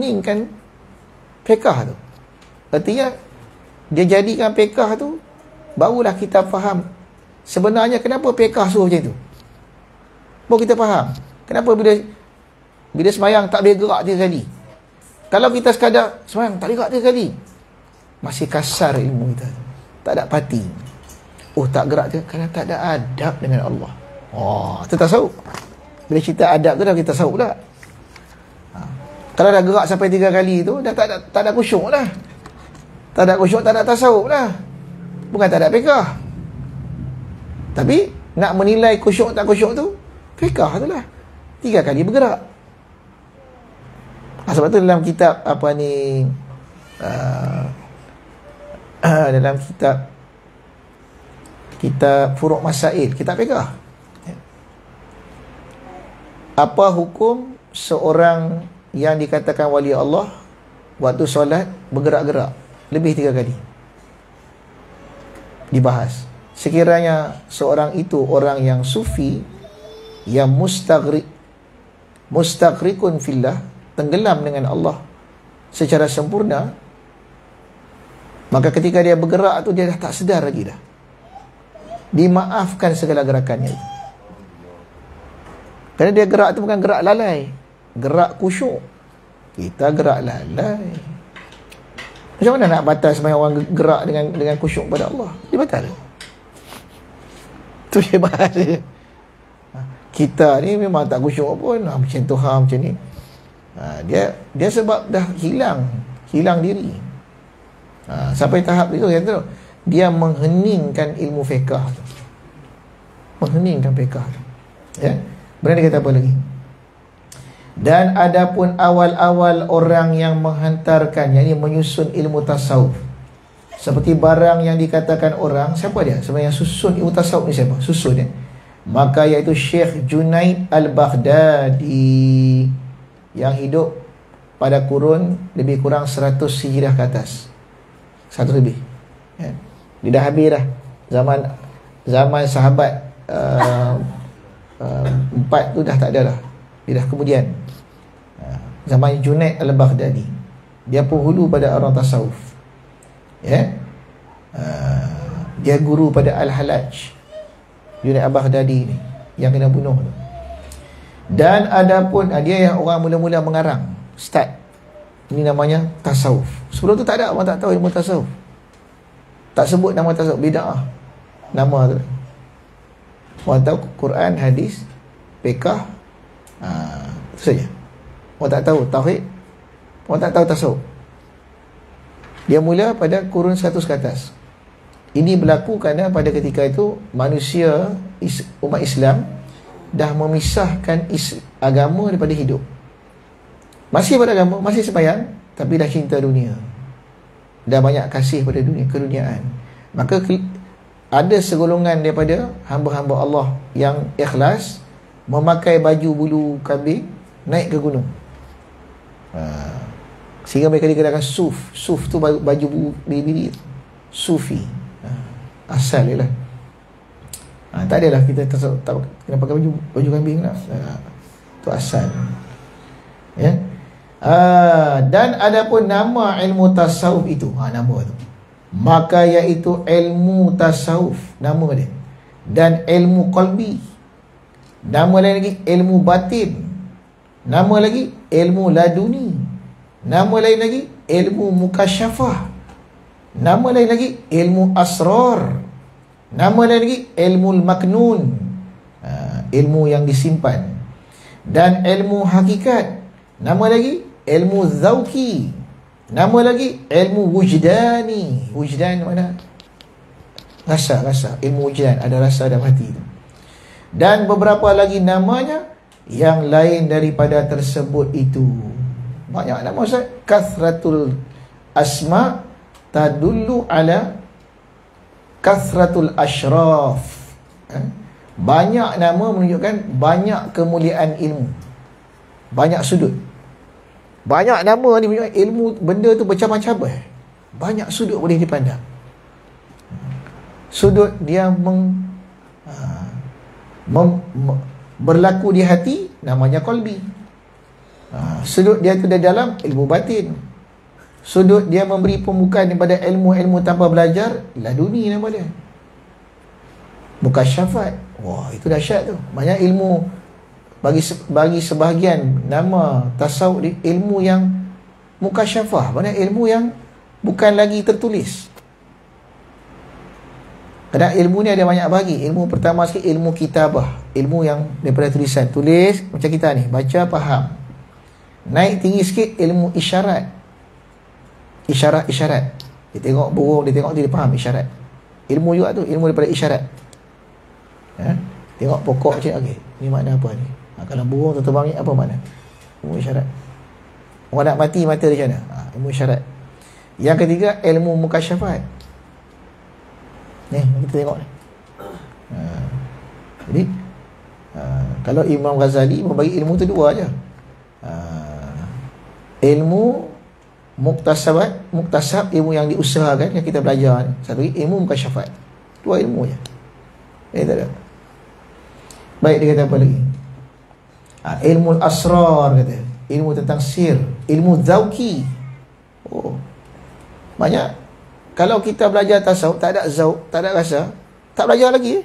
mengheningkan fiqh tu. Artinya dia jadikan fiqh tu barulah kita faham sebenarnya kenapa fiqh suruh macam tu. Baru kita faham kenapa bila bila semayang tak boleh gerak tiga kali. Kalau kita sekadar semayang tak boleh gerak tiga kali, masih kasar ilmu kita, tak ada pati. Oh, tak gerak tiga kerana tak ada adab dengan Allah. Oh, itu tasawuf. Bila cerita adab tu dah kita tasawuf pula. Ha. Kalau dah gerak sampai tiga kali tu dah tak ada, tak ada khusyuk lah. Tak ada khusyuk, tak ada tasawuf lah. Bukan tak ada fiqh. Tapi nak menilai khusyuk tak khusyuk tu fiqh tu lah. Tiga kali bergerak. Ha, sebab tu dalam kitab apa ni uh, uh, dalam kitab kitab Furu' Masail, kitab fiqh, apa hukum seorang yang dikatakan wali Allah waktu solat bergerak-gerak lebih tiga kali? Dibahas. Sekiranya seorang itu orang yang sufi, yang mustaghriq mustaghrikun fillah, tenggelam dengan Allah secara sempurna, maka ketika dia bergerak tu dia dah tak sedar lagi dah. Dimaafkan segala gerakannya. Kerana dia gerak tu bukan gerak lalai, gerak khusyuk. Kita gerak lalai. Macam mana nak batal sembahyang orang gerak dengan dengan khusyuk pada Allah? Dia batal. Tu dia bahas dia. Kita ni memang tak khusyuk pun, ha, macam tu ha, macam ni. Ha, dia dia sebab dah hilang, hilang diri. Ha, sampai tahap itu kan tu. Dia mengheningkan ilmu fiqh tu. Mengheningkan fiqh tu. Ya. Berani kata apa lagi? Dan adapun awal-awal orang yang menghantarkan, yakni menyusun ilmu tasawuf, seperti barang yang dikatakan orang, siapa dia? Sebenarnya yang susun ilmu tasawuf ni siapa? Susun dia. Maka iaitu Syekh Junaid Al-Baghdadi, yang hidup pada kurun lebih kurang seratus hijrah ke atas. seratus lebih. Ya. Dia dah habis dah. Zaman zaman sahabat uh, uh, empat tu dah tak ada dah. Dia dah kemudian. Uh, zaman Junaid Al-Baghdadi. Dia penghulu pada orang tasawuf. Ya. Uh, dia guru pada Al-Halaj. Junaid Al-Baghdadi ni yang kena bunuh tu. Dan adapun uh, dia yang orang mula-mula mengarang, start. Ini namanya tasawuf. Sebelum tu tak ada, orang tak tahu ilmu tasawuf. Tak sebut nama tasawuf, bid'ah nama tu. Orang tahu Quran, hadis, fiqh, ha, itu saja. Orang tak tahu tauhid, orang tak tahu tasawuf. Dia mula pada kurun seratus ke atas. Ini berlaku kerana pada ketika itu manusia, umat Islam dah memisahkan is- agama daripada hidup. Masih pada agama, masih sembahyang, tapi dah cinta dunia, dah banyak kasih pada dunia, keduniaan. Maka ada segolongan daripada hamba-hamba Allah yang ikhlas memakai baju bulu kambing naik ke gunung, ha, sehingga mereka dikatakan suf. Suf tu baju, baju biri-biri, sufi, ha, asal dia lah. Ha, tak adalah kita tak, tak kena pakai baju baju kambing lah, ha, tu asal. Ya. Uh, dan adapun nama ilmu tasawuf itu, ha, nama tu, maka iaitu ilmu tasawuf, nama dia. Dan ilmu qalbi, nama lain lagi ilmu batin, nama lagi ilmu laduni, nama lain lagi ilmu mukasyafah, nama lain lagi ilmu asrar, nama lain lagi ilmu maknun, uh, ilmu yang disimpan. Dan ilmu hakikat, nama lagi ilmu zauki, nama lagi ilmu wujdani. Wujdan mana? Rasa, rasa. Ilmu wujdan, ada rasa dalam hati. Dan beberapa lagi namanya yang lain daripada tersebut itu. Banyak nama Ustaz. Kathratul asma tadullu ala kathratul ashraf. Banyak nama menunjukkan banyak kemuliaan ilmu, banyak sudut. Banyak nama ni menunjukkan ilmu, benda tu bercabang-cabang, banyak sudut boleh dipandang. Sudut dia meng, uh, mem, mem, berlaku di hati, namanya qalbi. uh, Sudut dia tu dari dalam, ilmu batin. Sudut dia memberi pembukaan kepada ilmu-ilmu tanpa belajar, laduni nama dia. Mukasyafat. Wah, itu dahsyat tu. Banyak ilmu bagi bagi sebahagian nama tasawuf di ilmu yang mukasyafah, banyak ilmu yang bukan lagi tertulis. Kerana ilmu ni ada banyak bagi. Ilmu pertama sekali ilmu kitabah, ilmu yang daripada tulisan, tulis macam kita ni, baca faham. Naik tinggi sikit ilmu isyarat, isyarat-isyarat. Dia tengok burung, dia tengok dia, dia faham isyarat. Ilmu juga tu, ilmu daripada isyarat. Ha? Tengok pokok macam okey, ni makna apa ni? Ha, kalau burung terbang ni apa makna? Ilmu isyarat. Orang nak mati mata dia macam mana? Ha, ilmu isyarat. Yang ketiga ilmu mukasyafat. Ni kita tengok ni. Ha, jadi ha, kalau Imam Ghazali membagi ilmu tu dua aja. Ha, ilmu muktasabat, muktasab ilmu yang diusahakan yang kita belajar ni. Satu lagi ilmu mukasyafat. Dua ilmu je. Eh tak ada. Baik, dia kata apa lagi? Ha, ilmu asrar kata. Ilmu tentang sir, ilmu zauki. Oh. Banyak. Kalau kita belajar tasawuf tak ada zauk, tak ada rasa, tak belajar lagi.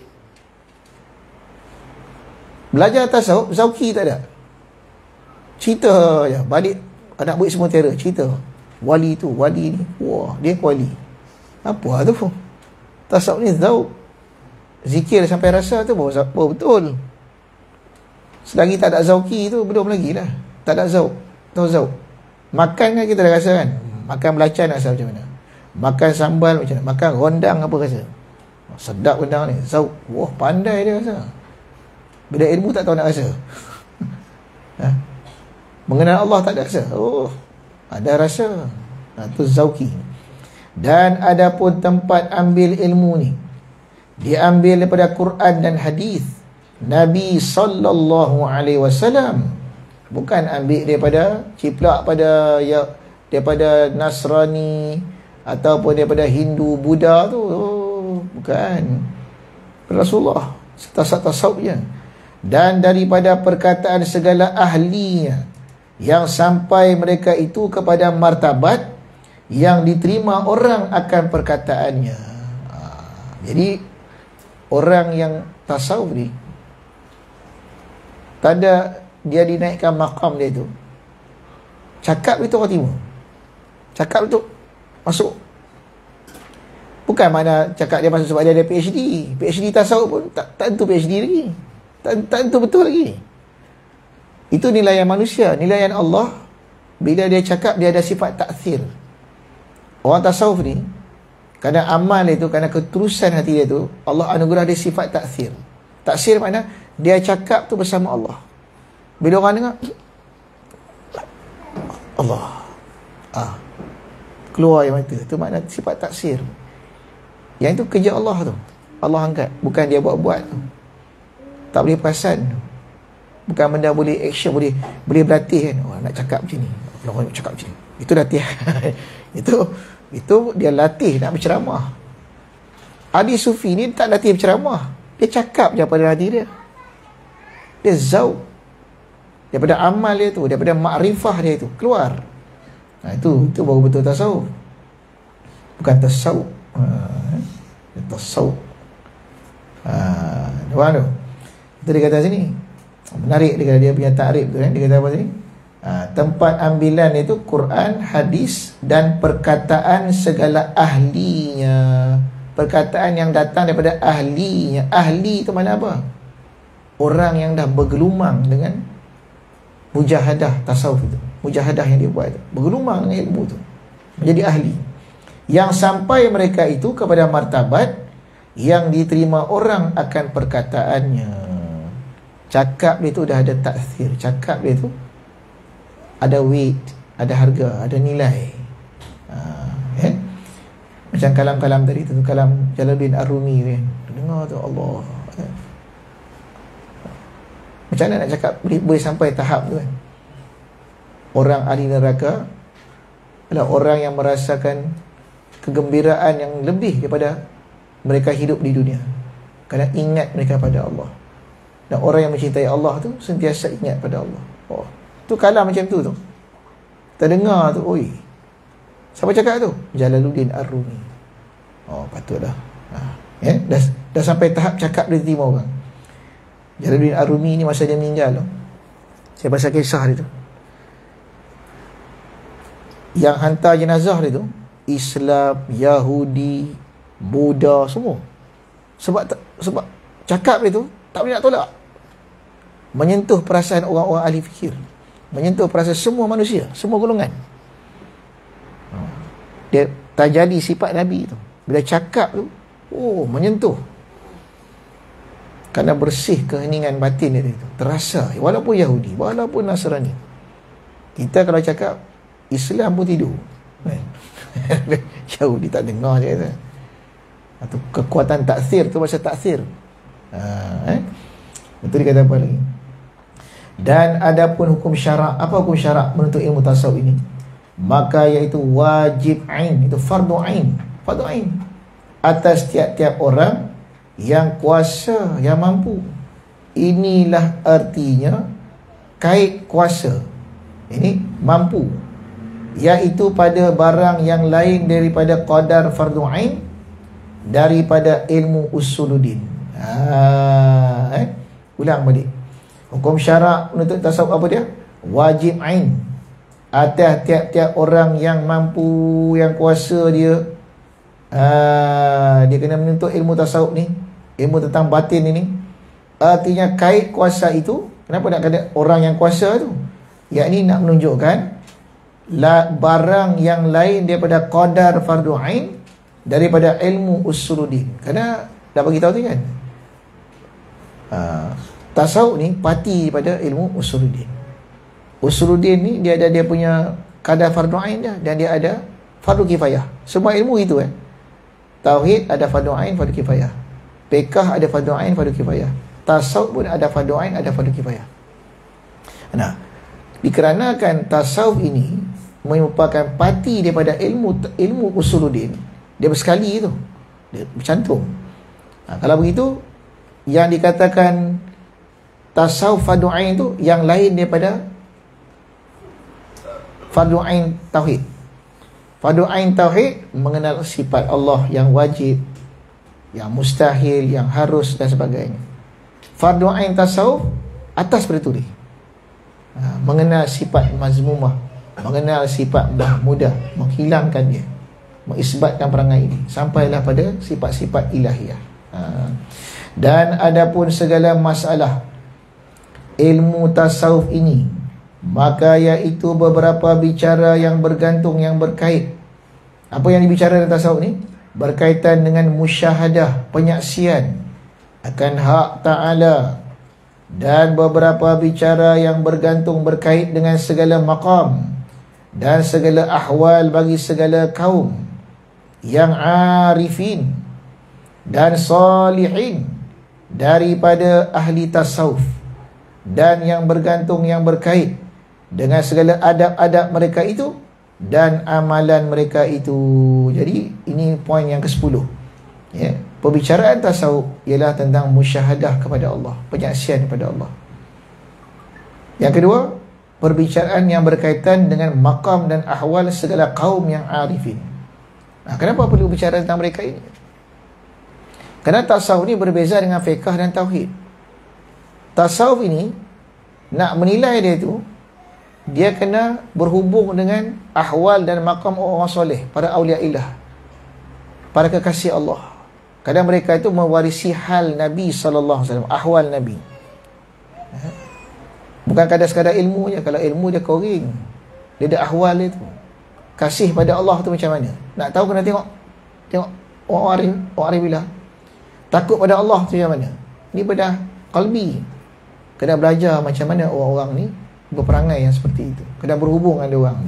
Belajar tasawuf zauki tak ada. Cerita je, balik anak buat semua terror, cerita. Wali tu, wali ni, wah, dia wali. Apa tu? Tasawuf ni zauk. Zikir sampai rasa tu baru, baru betul. Selagi tak ada zauki tu belum lagi lah. Tak ada zauk. Tahu zauk? Makan kan kita dah rasa kan? Makan belacan rasa macam mana? Makan sambal macam mana? Makan rondang apa rasa? Sedap rondang ni. Zauk. Wah, pandai dia rasa. Bila ilmu tak tahu nak rasa. Ha? Mengenal Allah tak ada rasa. Oh, ada rasa. Ha, tu zauki. Dan ada pun tempat ambil ilmu ni, diambil daripada Quran dan hadis Nabi sallallahu alaihi wasallam. Bukan ambil daripada ciplak pada ya, daripada Nasrani ataupun daripada Hindu, Buddha tu. Oh, bukan. Rasulullah tasawuf-tasawufnya. Dan daripada perkataan segala ahlinya yang sampai mereka itu kepada martabat yang diterima orang akan perkataannya. Ha, jadi orang yang tasawuf ni tak ada dia dinaikkan maqam dia tu, cakap itu orang terima. Cakap itu masuk. Bukan mana cakap dia masuk sebab dia ada PhD. PhD tasawuf pun tak, tak tentu PhD lagi. Tak, tak tentu betul lagi. Itu nilaian manusia. Nilaian Allah, bila dia cakap dia ada sifat taksir. Orang tasawuf ni, kerana amal dia tu, kerana keterusan hati dia tu, Allah anugerah dia sifat taksir. Taksir makna dia cakap tu bersama Allah. Bila orang dengar Allah, ah, keluar yang mata, tu makna sifat taksir. Yang itu kerja Allah tu, Allah angkat, bukan dia buat-buat tu. Tak boleh perasan, bukan benda boleh action, boleh boleh berlatih kan. Oh, nak cakap macam ni, orang nak cakap macam ni, itu latihan. itu itu dia latih nak berceramah. Ahli sufi ni tak latih berceramah, dia cakap je pada hati dia. Dia zauk daripada amal dia tu, daripada makrifah dia tu keluar. Nah, itu itu baru betul tasawuf. Bukan tasawuf. Ha, tasawuf. Ah, ha, mana? Itu dia kata sini. Menarik dia kata, dia punya takrif tu kan. Dia kata apa sini? Ha, tempat ambilan itu Quran, hadis dan perkataan segala ahlinya. Perkataan yang datang daripada ahlinya. Ahli itu mana apa? Orang yang dah bergelumang dengan mujahadah tasawuf itu, mujahadah yang dia buat itu, bergelumang dengan ilmu itu, menjadi ahli, yang sampai mereka itu kepada martabat yang diterima orang akan perkataannya. Cakap dia itu dah ada taksir, cakap dia itu ada weight, ada harga, ada nilai. Ha, eh? Macam kalam-kalam tadi tu, kalam Jalaluddin Ar-Rumi kan, dengar tu Allah. Eh? Macam mana nak cakap boleh, boleh sampai tahap tu kan? Orang ahli neraka adalah orang yang merasakan kegembiraan yang lebih daripada mereka hidup di dunia, kerana ingat mereka pada Allah. Dan orang yang mencintai Allah tu sentiasa ingat pada Allah. Oh, tu kalam macam tu tu. Kita dengar tu, oi, siapa cakap tu? Jalaluddin Ar-Rumi. Oh, patutlah. Ha, Ya, dah, dah sampai tahap cakap dia terima orang. Jalaluddin Arumi ni masa dia meninggal tu, saya baca kisah dia tu, yang hantar jenazah dia tu Islam, Yahudi, Buddha, semua. Sebab sebab cakap dia tu tak boleh nak tolak. Menyentuh perasaan orang-orang ahli fikir, menyentuh perasaan semua manusia, semua golongan. Dia terjadi sifat Nabi tu. Bila cakap tu, oh, menyentuh. Kerana bersih keheningan batin dia tu. Terasa, walaupun Yahudi, walaupun Nasrani. Kita kalau cakap Islam pun tidur. Yahudi tak dengar je kata. Atau kekuatan taksir tu macam taksir. Ha, eh? Betul dia kata apa lagi? Dan adapun hukum syarak, apa hukum syarak menuntut ilmu tasawuf ini? Maka iaitu wajib ain, itu fardu ain, fardu ain atas tiap-tiap orang yang kuasa, yang mampu. Inilah artinya kait kuasa. Ini mampu, iaitu pada barang yang lain daripada qadar fardu ain, daripada ilmu usuluddin. Ha, eh? Ulang balik. Hukum syarak menuntut tasawuf apa dia? Wajib ain atas tiap-tiap orang yang mampu, yang kuasa dia. Ha, dia kena menuntut ilmu tasawuf ni, ilmu tentang batin ini. Artinya kait kuasa itu, kenapa nak kata orang yang kuasa tu? Yakni nak menunjukkan la, barang yang lain daripada qadar fardu ain, daripada ilmu usuluddin. Kerana dah bagi tahu tu kan, ha, tasawuf ni parti pada ilmu usuluddin. Usuluddin ni dia ada dia punya kadar fardu ain dia, dan dia ada fardu kifayah. Semua ilmu itu eh. Tauhid ada fardu ain, fardu kifayah. Fiqh ada fardu ain, fardu kifayah. Tasawuf pun ada fardu ain, ada fardu kifayah. Nah, dikarenakan tasawuf ini merupakan parti daripada ilmu ilmu usuluddin, dia bersekali tu, dia bercantum. Nah, kalau begitu, yang dikatakan tasawuf fardu ain tu yang lain daripada fardu ain tauhid. Fardu ain tauhid mengenal sifat Allah yang wajib, yang mustahil, yang harus dan sebagainya. Fardu ain tasawuf atas perturi, ha, mengenal sifat mazmumah, mengenal sifat mahmudah, menghilangkan dia, mengisbatkan perangai ini, sampailah pada sifat-sifat ilahiyah. Ha. Dan adapun segala masalah ilmu tasawuf ini, maka iaitu beberapa bicara yang bergantung, yang berkait. Apa yang dibicarakan tasawuf ni? Berkaitan dengan musyahadah, penyaksian akan hak Ta'ala. Dan beberapa bicara yang bergantung, berkait dengan segala maqam dan segala ahwal bagi segala kaum yang arifin dan salihin daripada ahli tasawuf, dan yang bergantung, yang berkait dengan segala adab-adab mereka itu dan amalan mereka itu. Jadi ini poin yang kesepuluh, ya. Perbicaraan tasawuf ialah tentang musyahadah kepada Allah, penyaksian kepada Allah. Yang kedua, perbicaraan yang berkaitan dengan maqam dan ahwal segala kaum yang arifin. Nah, kenapa perlu bicara tentang mereka ini? Kerana tasawuf ni berbeza dengan fiqh dan tauhid. Tasawuf ini nak menilai dia tu, dia kena berhubung dengan ahwal dan maqam orang soleh, para awliya ilah, para kekasih Allah. Kadang mereka itu mewarisi hal Nabi sallallahu alaihi wasallam, ahwal Nabi. Bukan kadar-kadar ilmu je. Kalau ilmu dia koring, dia ada ahwal dia tu. Kasih pada Allah tu macam mana? Nak tahu kena tengok tengok orang arif, orang arif ilah. Takut pada Allah tu macam mana? Ini bedah qalbi. Kena belajar macam mana orang-orang ni berperangai yang seperti itu. Kena berhubung dengan orang ni.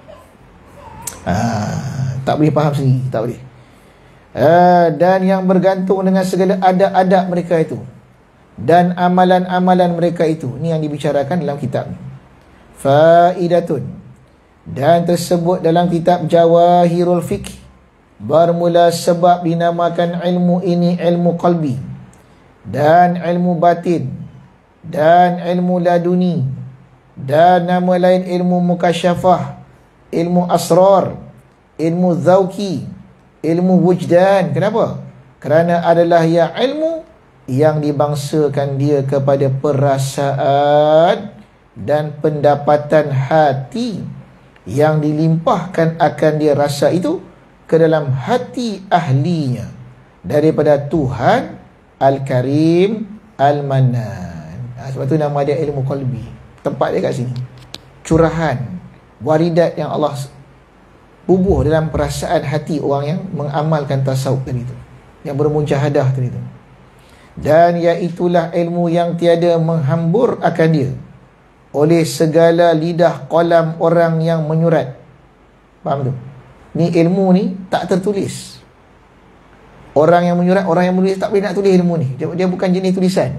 Ah, tak boleh faham sendiri, tak boleh. Ah, dan yang bergantung dengan segala adab-adab mereka itu dan amalan-amalan mereka itu. Ni yang dibicarakan dalam kitab ni. Faidatun, dan tersebut dalam kitab Jawahirul Fiqh. Bermula sebab dinamakan ilmu ini ilmu qalbi dan ilmu batin dan ilmu laduni, dan nama lain ilmu mukasyafah, ilmu asrar, ilmu zauki, ilmu wujdan. Kenapa? Kerana adalah ia ilmu yang dibangsakan dia kepada perasaan dan pendapatan hati, yang dilimpahkan akan dia rasa itu ke dalam hati ahlinya daripada Tuhan Al-Karim Al-Manan. Ha, sebab tu nama dia ilmu qalbi. Tempat dia kat sini. Curahan, waridat yang Allah bubuh dalam perasaan hati orang yang mengamalkan tasawuf tadi tu, yang bermujahadah tadi tu. Dan iaitulah ilmu yang tiada menghambur akan dia oleh segala lidah qalam orang yang menyurat. Faham tu? Ni ilmu ni tak tertulis. Orang yang menyurat, orang yang menulis tak boleh nak tulis ilmu ni. Dia, dia bukan jenis tulisan.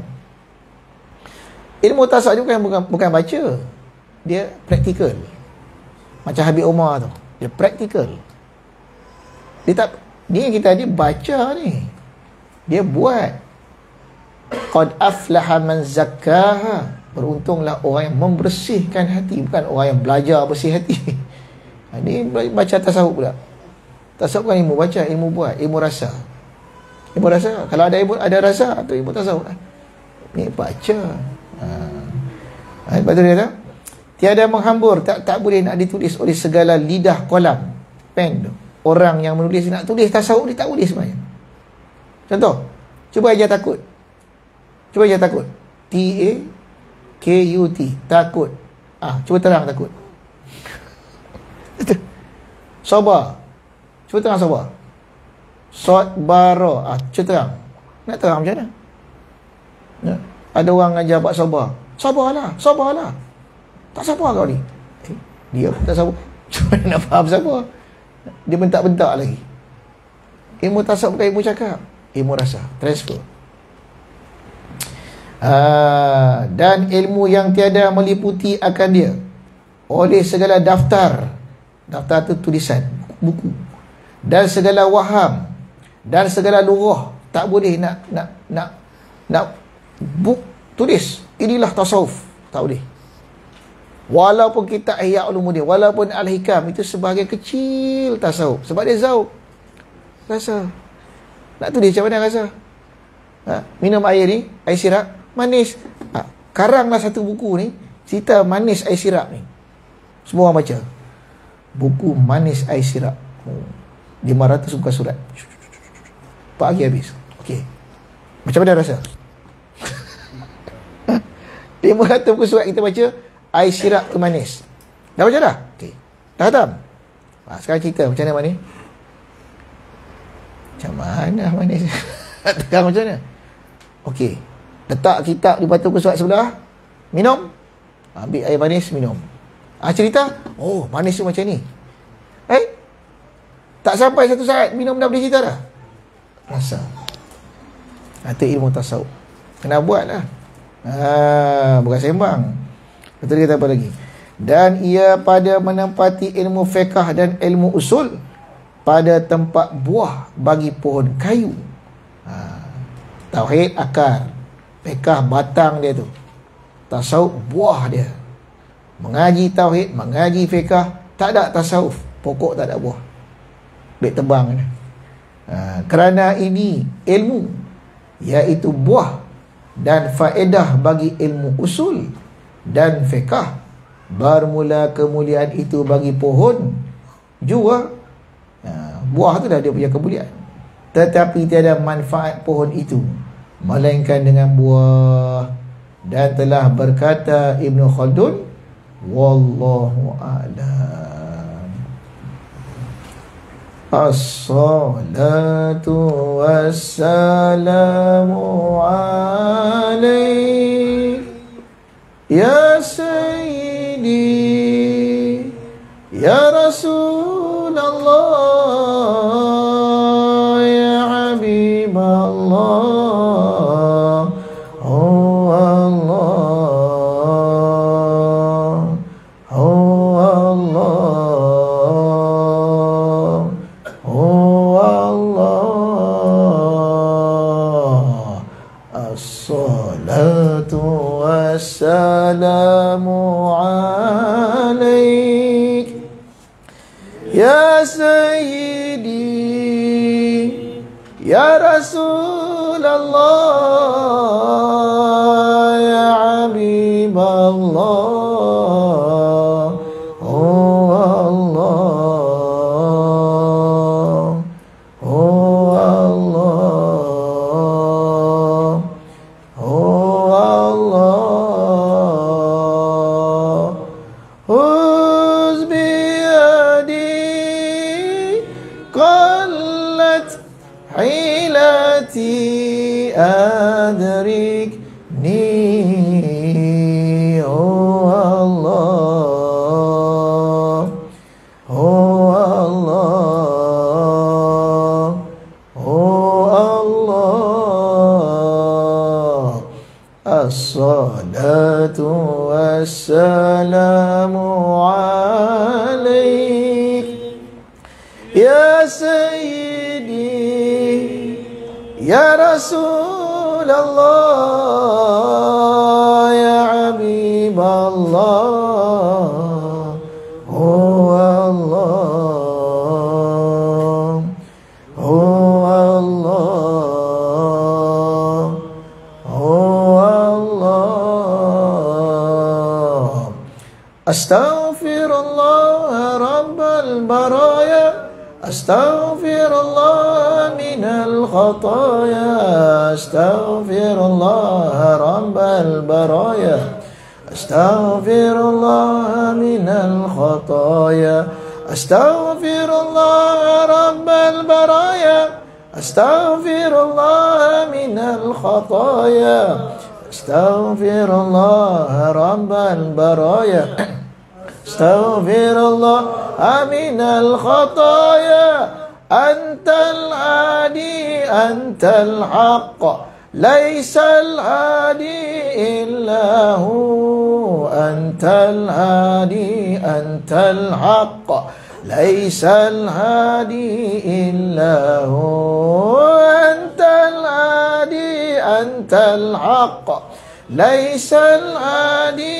Ilmu tasawuf ni bukan, bukan bukan baca. Dia praktikal. Macam Habib Umar tu, dia praktikal. Dia tak, ni yang kita ni baca ni, dia buat. Qad aflaha man zakkaha. Beruntunglah orang yang membersihkan hati, bukan orang yang belajar bersih hati. Ini baca tasawuf pula. Tasawuf bukan ilmu baca, ilmu buat, ilmu rasa. Ilmu rasa. Kalau ada ilmu, ada rasa, tu ilmu tasawuf. Ni baca. Ha. Lepas tu dia kata, tiada menghambur, tak tak boleh nak ditulis oleh segala lidah qalam, pen tu. Orang yang menulis, nak tulis tasawuf ni tak boleh sebenarnya. Contoh, cuba aja takut. Cuba aja takut. T A K U T, takut. Ah, cuba terang takut. Sabar. Cuba terang sabar. Sod baro. Ah, cuba terang. Nak terang macam mana? Ya. Ada orang ajar buat sabar. Sabarlah, sabarlah. Tak sabar kau ni. Eh, dia pun tak sabar. Cuba nak faham sabar. Dia bentak-bentak lagi. Ilmu tasawuf bukan ilmu cakap, ilmu rasa, transfer. Uh, dan ilmu yang tiada meliputi akan dia oleh segala daftar. Daftar tu tulisan, buku. Dan segala waham dan segala lurah. Tak boleh nak nak nak nak buk tulis inilah tasawuf, tak boleh. Walaupun kita Ihya Ulumuddin, walaupun Al-Hikam, itu sebahagian kecil tasawuf. Sebab dia zauq, rasa. Nak tulis macam mana rasa? Ha? Minum air ni, air sirap manis. Ha, karanglah satu buku ni, cerita manis air sirap ni. Semua orang baca. Buku manis air sirap. Oh, lima ratus muka surat. Pagi habis. Okey. Macam mana rasa? lima ratus muka surat kita baca, air sirap tu manis. Dah baca dah? Okey. Dah khatam? Ha, sekarang cerita macam mana manis? Macam mana manis? Tegang macam mana? Okey. Letak kitab di batu kesuat sebelah, minum, ambil air manis, minum. Ah, cerita, oh manis tu macam ni. Eh, tak sampai satu saat minum dah boleh cerita dah. Rasa. Itu ilmu tasawuf. Kena buat lah. Ah, bukan sembang. Betul dia kata apa lagi? Dan ia pada menempati ilmu fiqh dan ilmu usul pada tempat buah bagi pohon kayu. Ah, tauhid akar, fiqh batang dia tu, tasawuf buah dia. Mengaji tauhid, mengaji fiqh, tak ada tasawuf, pokok tak ada buah, baik tebang. Ha, kerana ini ilmu, iaitu buah dan faedah bagi ilmu usul dan fiqh, bermula kemuliaan itu bagi pohon jua. Ha, buah tu dah dia punya kemuliaan, tetapi tiada manfaat pohon itu melainkan dengan buah. Dan telah berkata Ibnu Khaldun, wallahu a'lam. As-salatu wassalamu alaik ya sayyidi ya Rasulullah ya Habiballah. Assalamu alaik ya sayyidi Ya Rasulullah, Ya Habiballah, oh Allah, oh Allah, oh Allah, huz biyadi qallat hilati adrikni, oh Allah, oh Allah, oh Allah, as-salatu wassalamu alaik ya Sayyidi, Ya Rasulullah, Ya Habiballah, oh Allah, oh Allah, oh Allah. Astaghfirullah Rabbal baraya, astaghfirullah minal khataya, astaghfirullah rabbal baraya, astaghfirullah minal khataya, astaghfirullah rabbal baraya, astaghfirullah minal khataya, astaghfirullah rabbal baraya, astaghfirullah minal khataya. Antal hadi, antal haqq, laysal hadi illahu. Antal hadi, antal haqq, laysal hadi illahu. Antal hadi, antal haqq, laysal hadi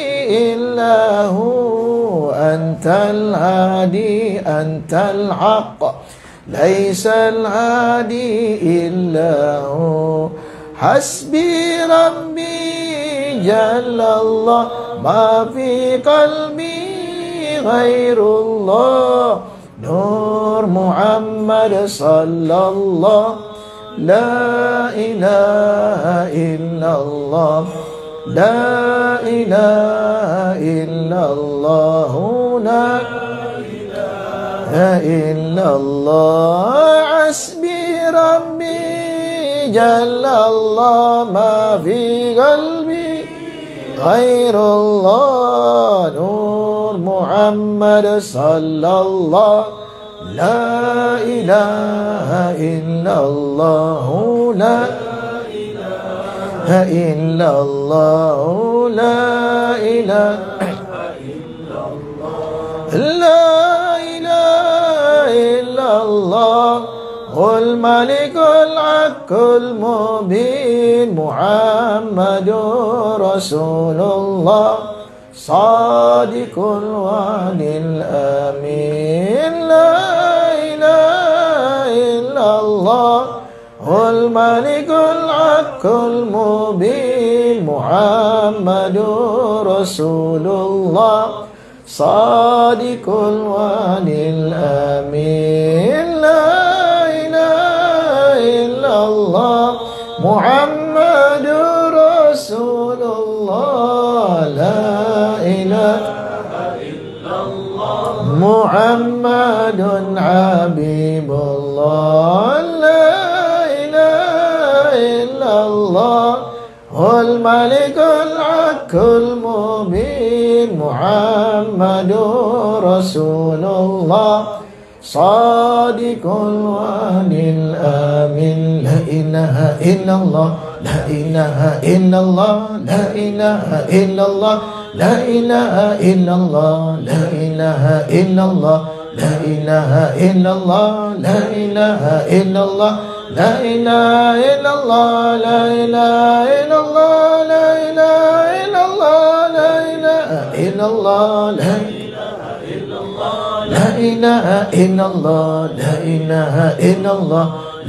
illahu. Antal hadi, antal haqq, laysal hadi illahu. Hasbi Rabbi Jalallah, ma fi qalbi ghairullah. Nur Muhammad sallallahu, la ilaha illallah, la ilaha illallah, la illallah. Hasbi Rabbi Jalallah, ma fi qalbi ghairullah. Nur Muhammad sallallahu, la ilaha illallah, la ilaha illallah, la ilaha illallah, la ilaha illallah. Qul malikul haqqul mubin, Muhammadur Rasulullah, sadiqul wa'dil amin. La ilaha illallah. Qul malikul haqqul mubin, Muhammadur Rasulullah, sadiqul wa'dil amin. La ilaha illallah. Muhammadur Rasulullah, la ilaha illallah. Muhammadun Habibullah, la ilaha illallah. Wal malikul haqqul mubin, Muhammadur Rasulullah, sadiqul wa'dil amin. La ilaha illallah, la ilaha illallah, la ilaha illallah, la ilaha illallah, la ilaha illallah, la ilaha illallah, la ilaha illallah, la ilaha illallah, la ilaha illallah, la ilaha illallah, la ilaha illallah, la La ilaha illallah, la ilaha illallah,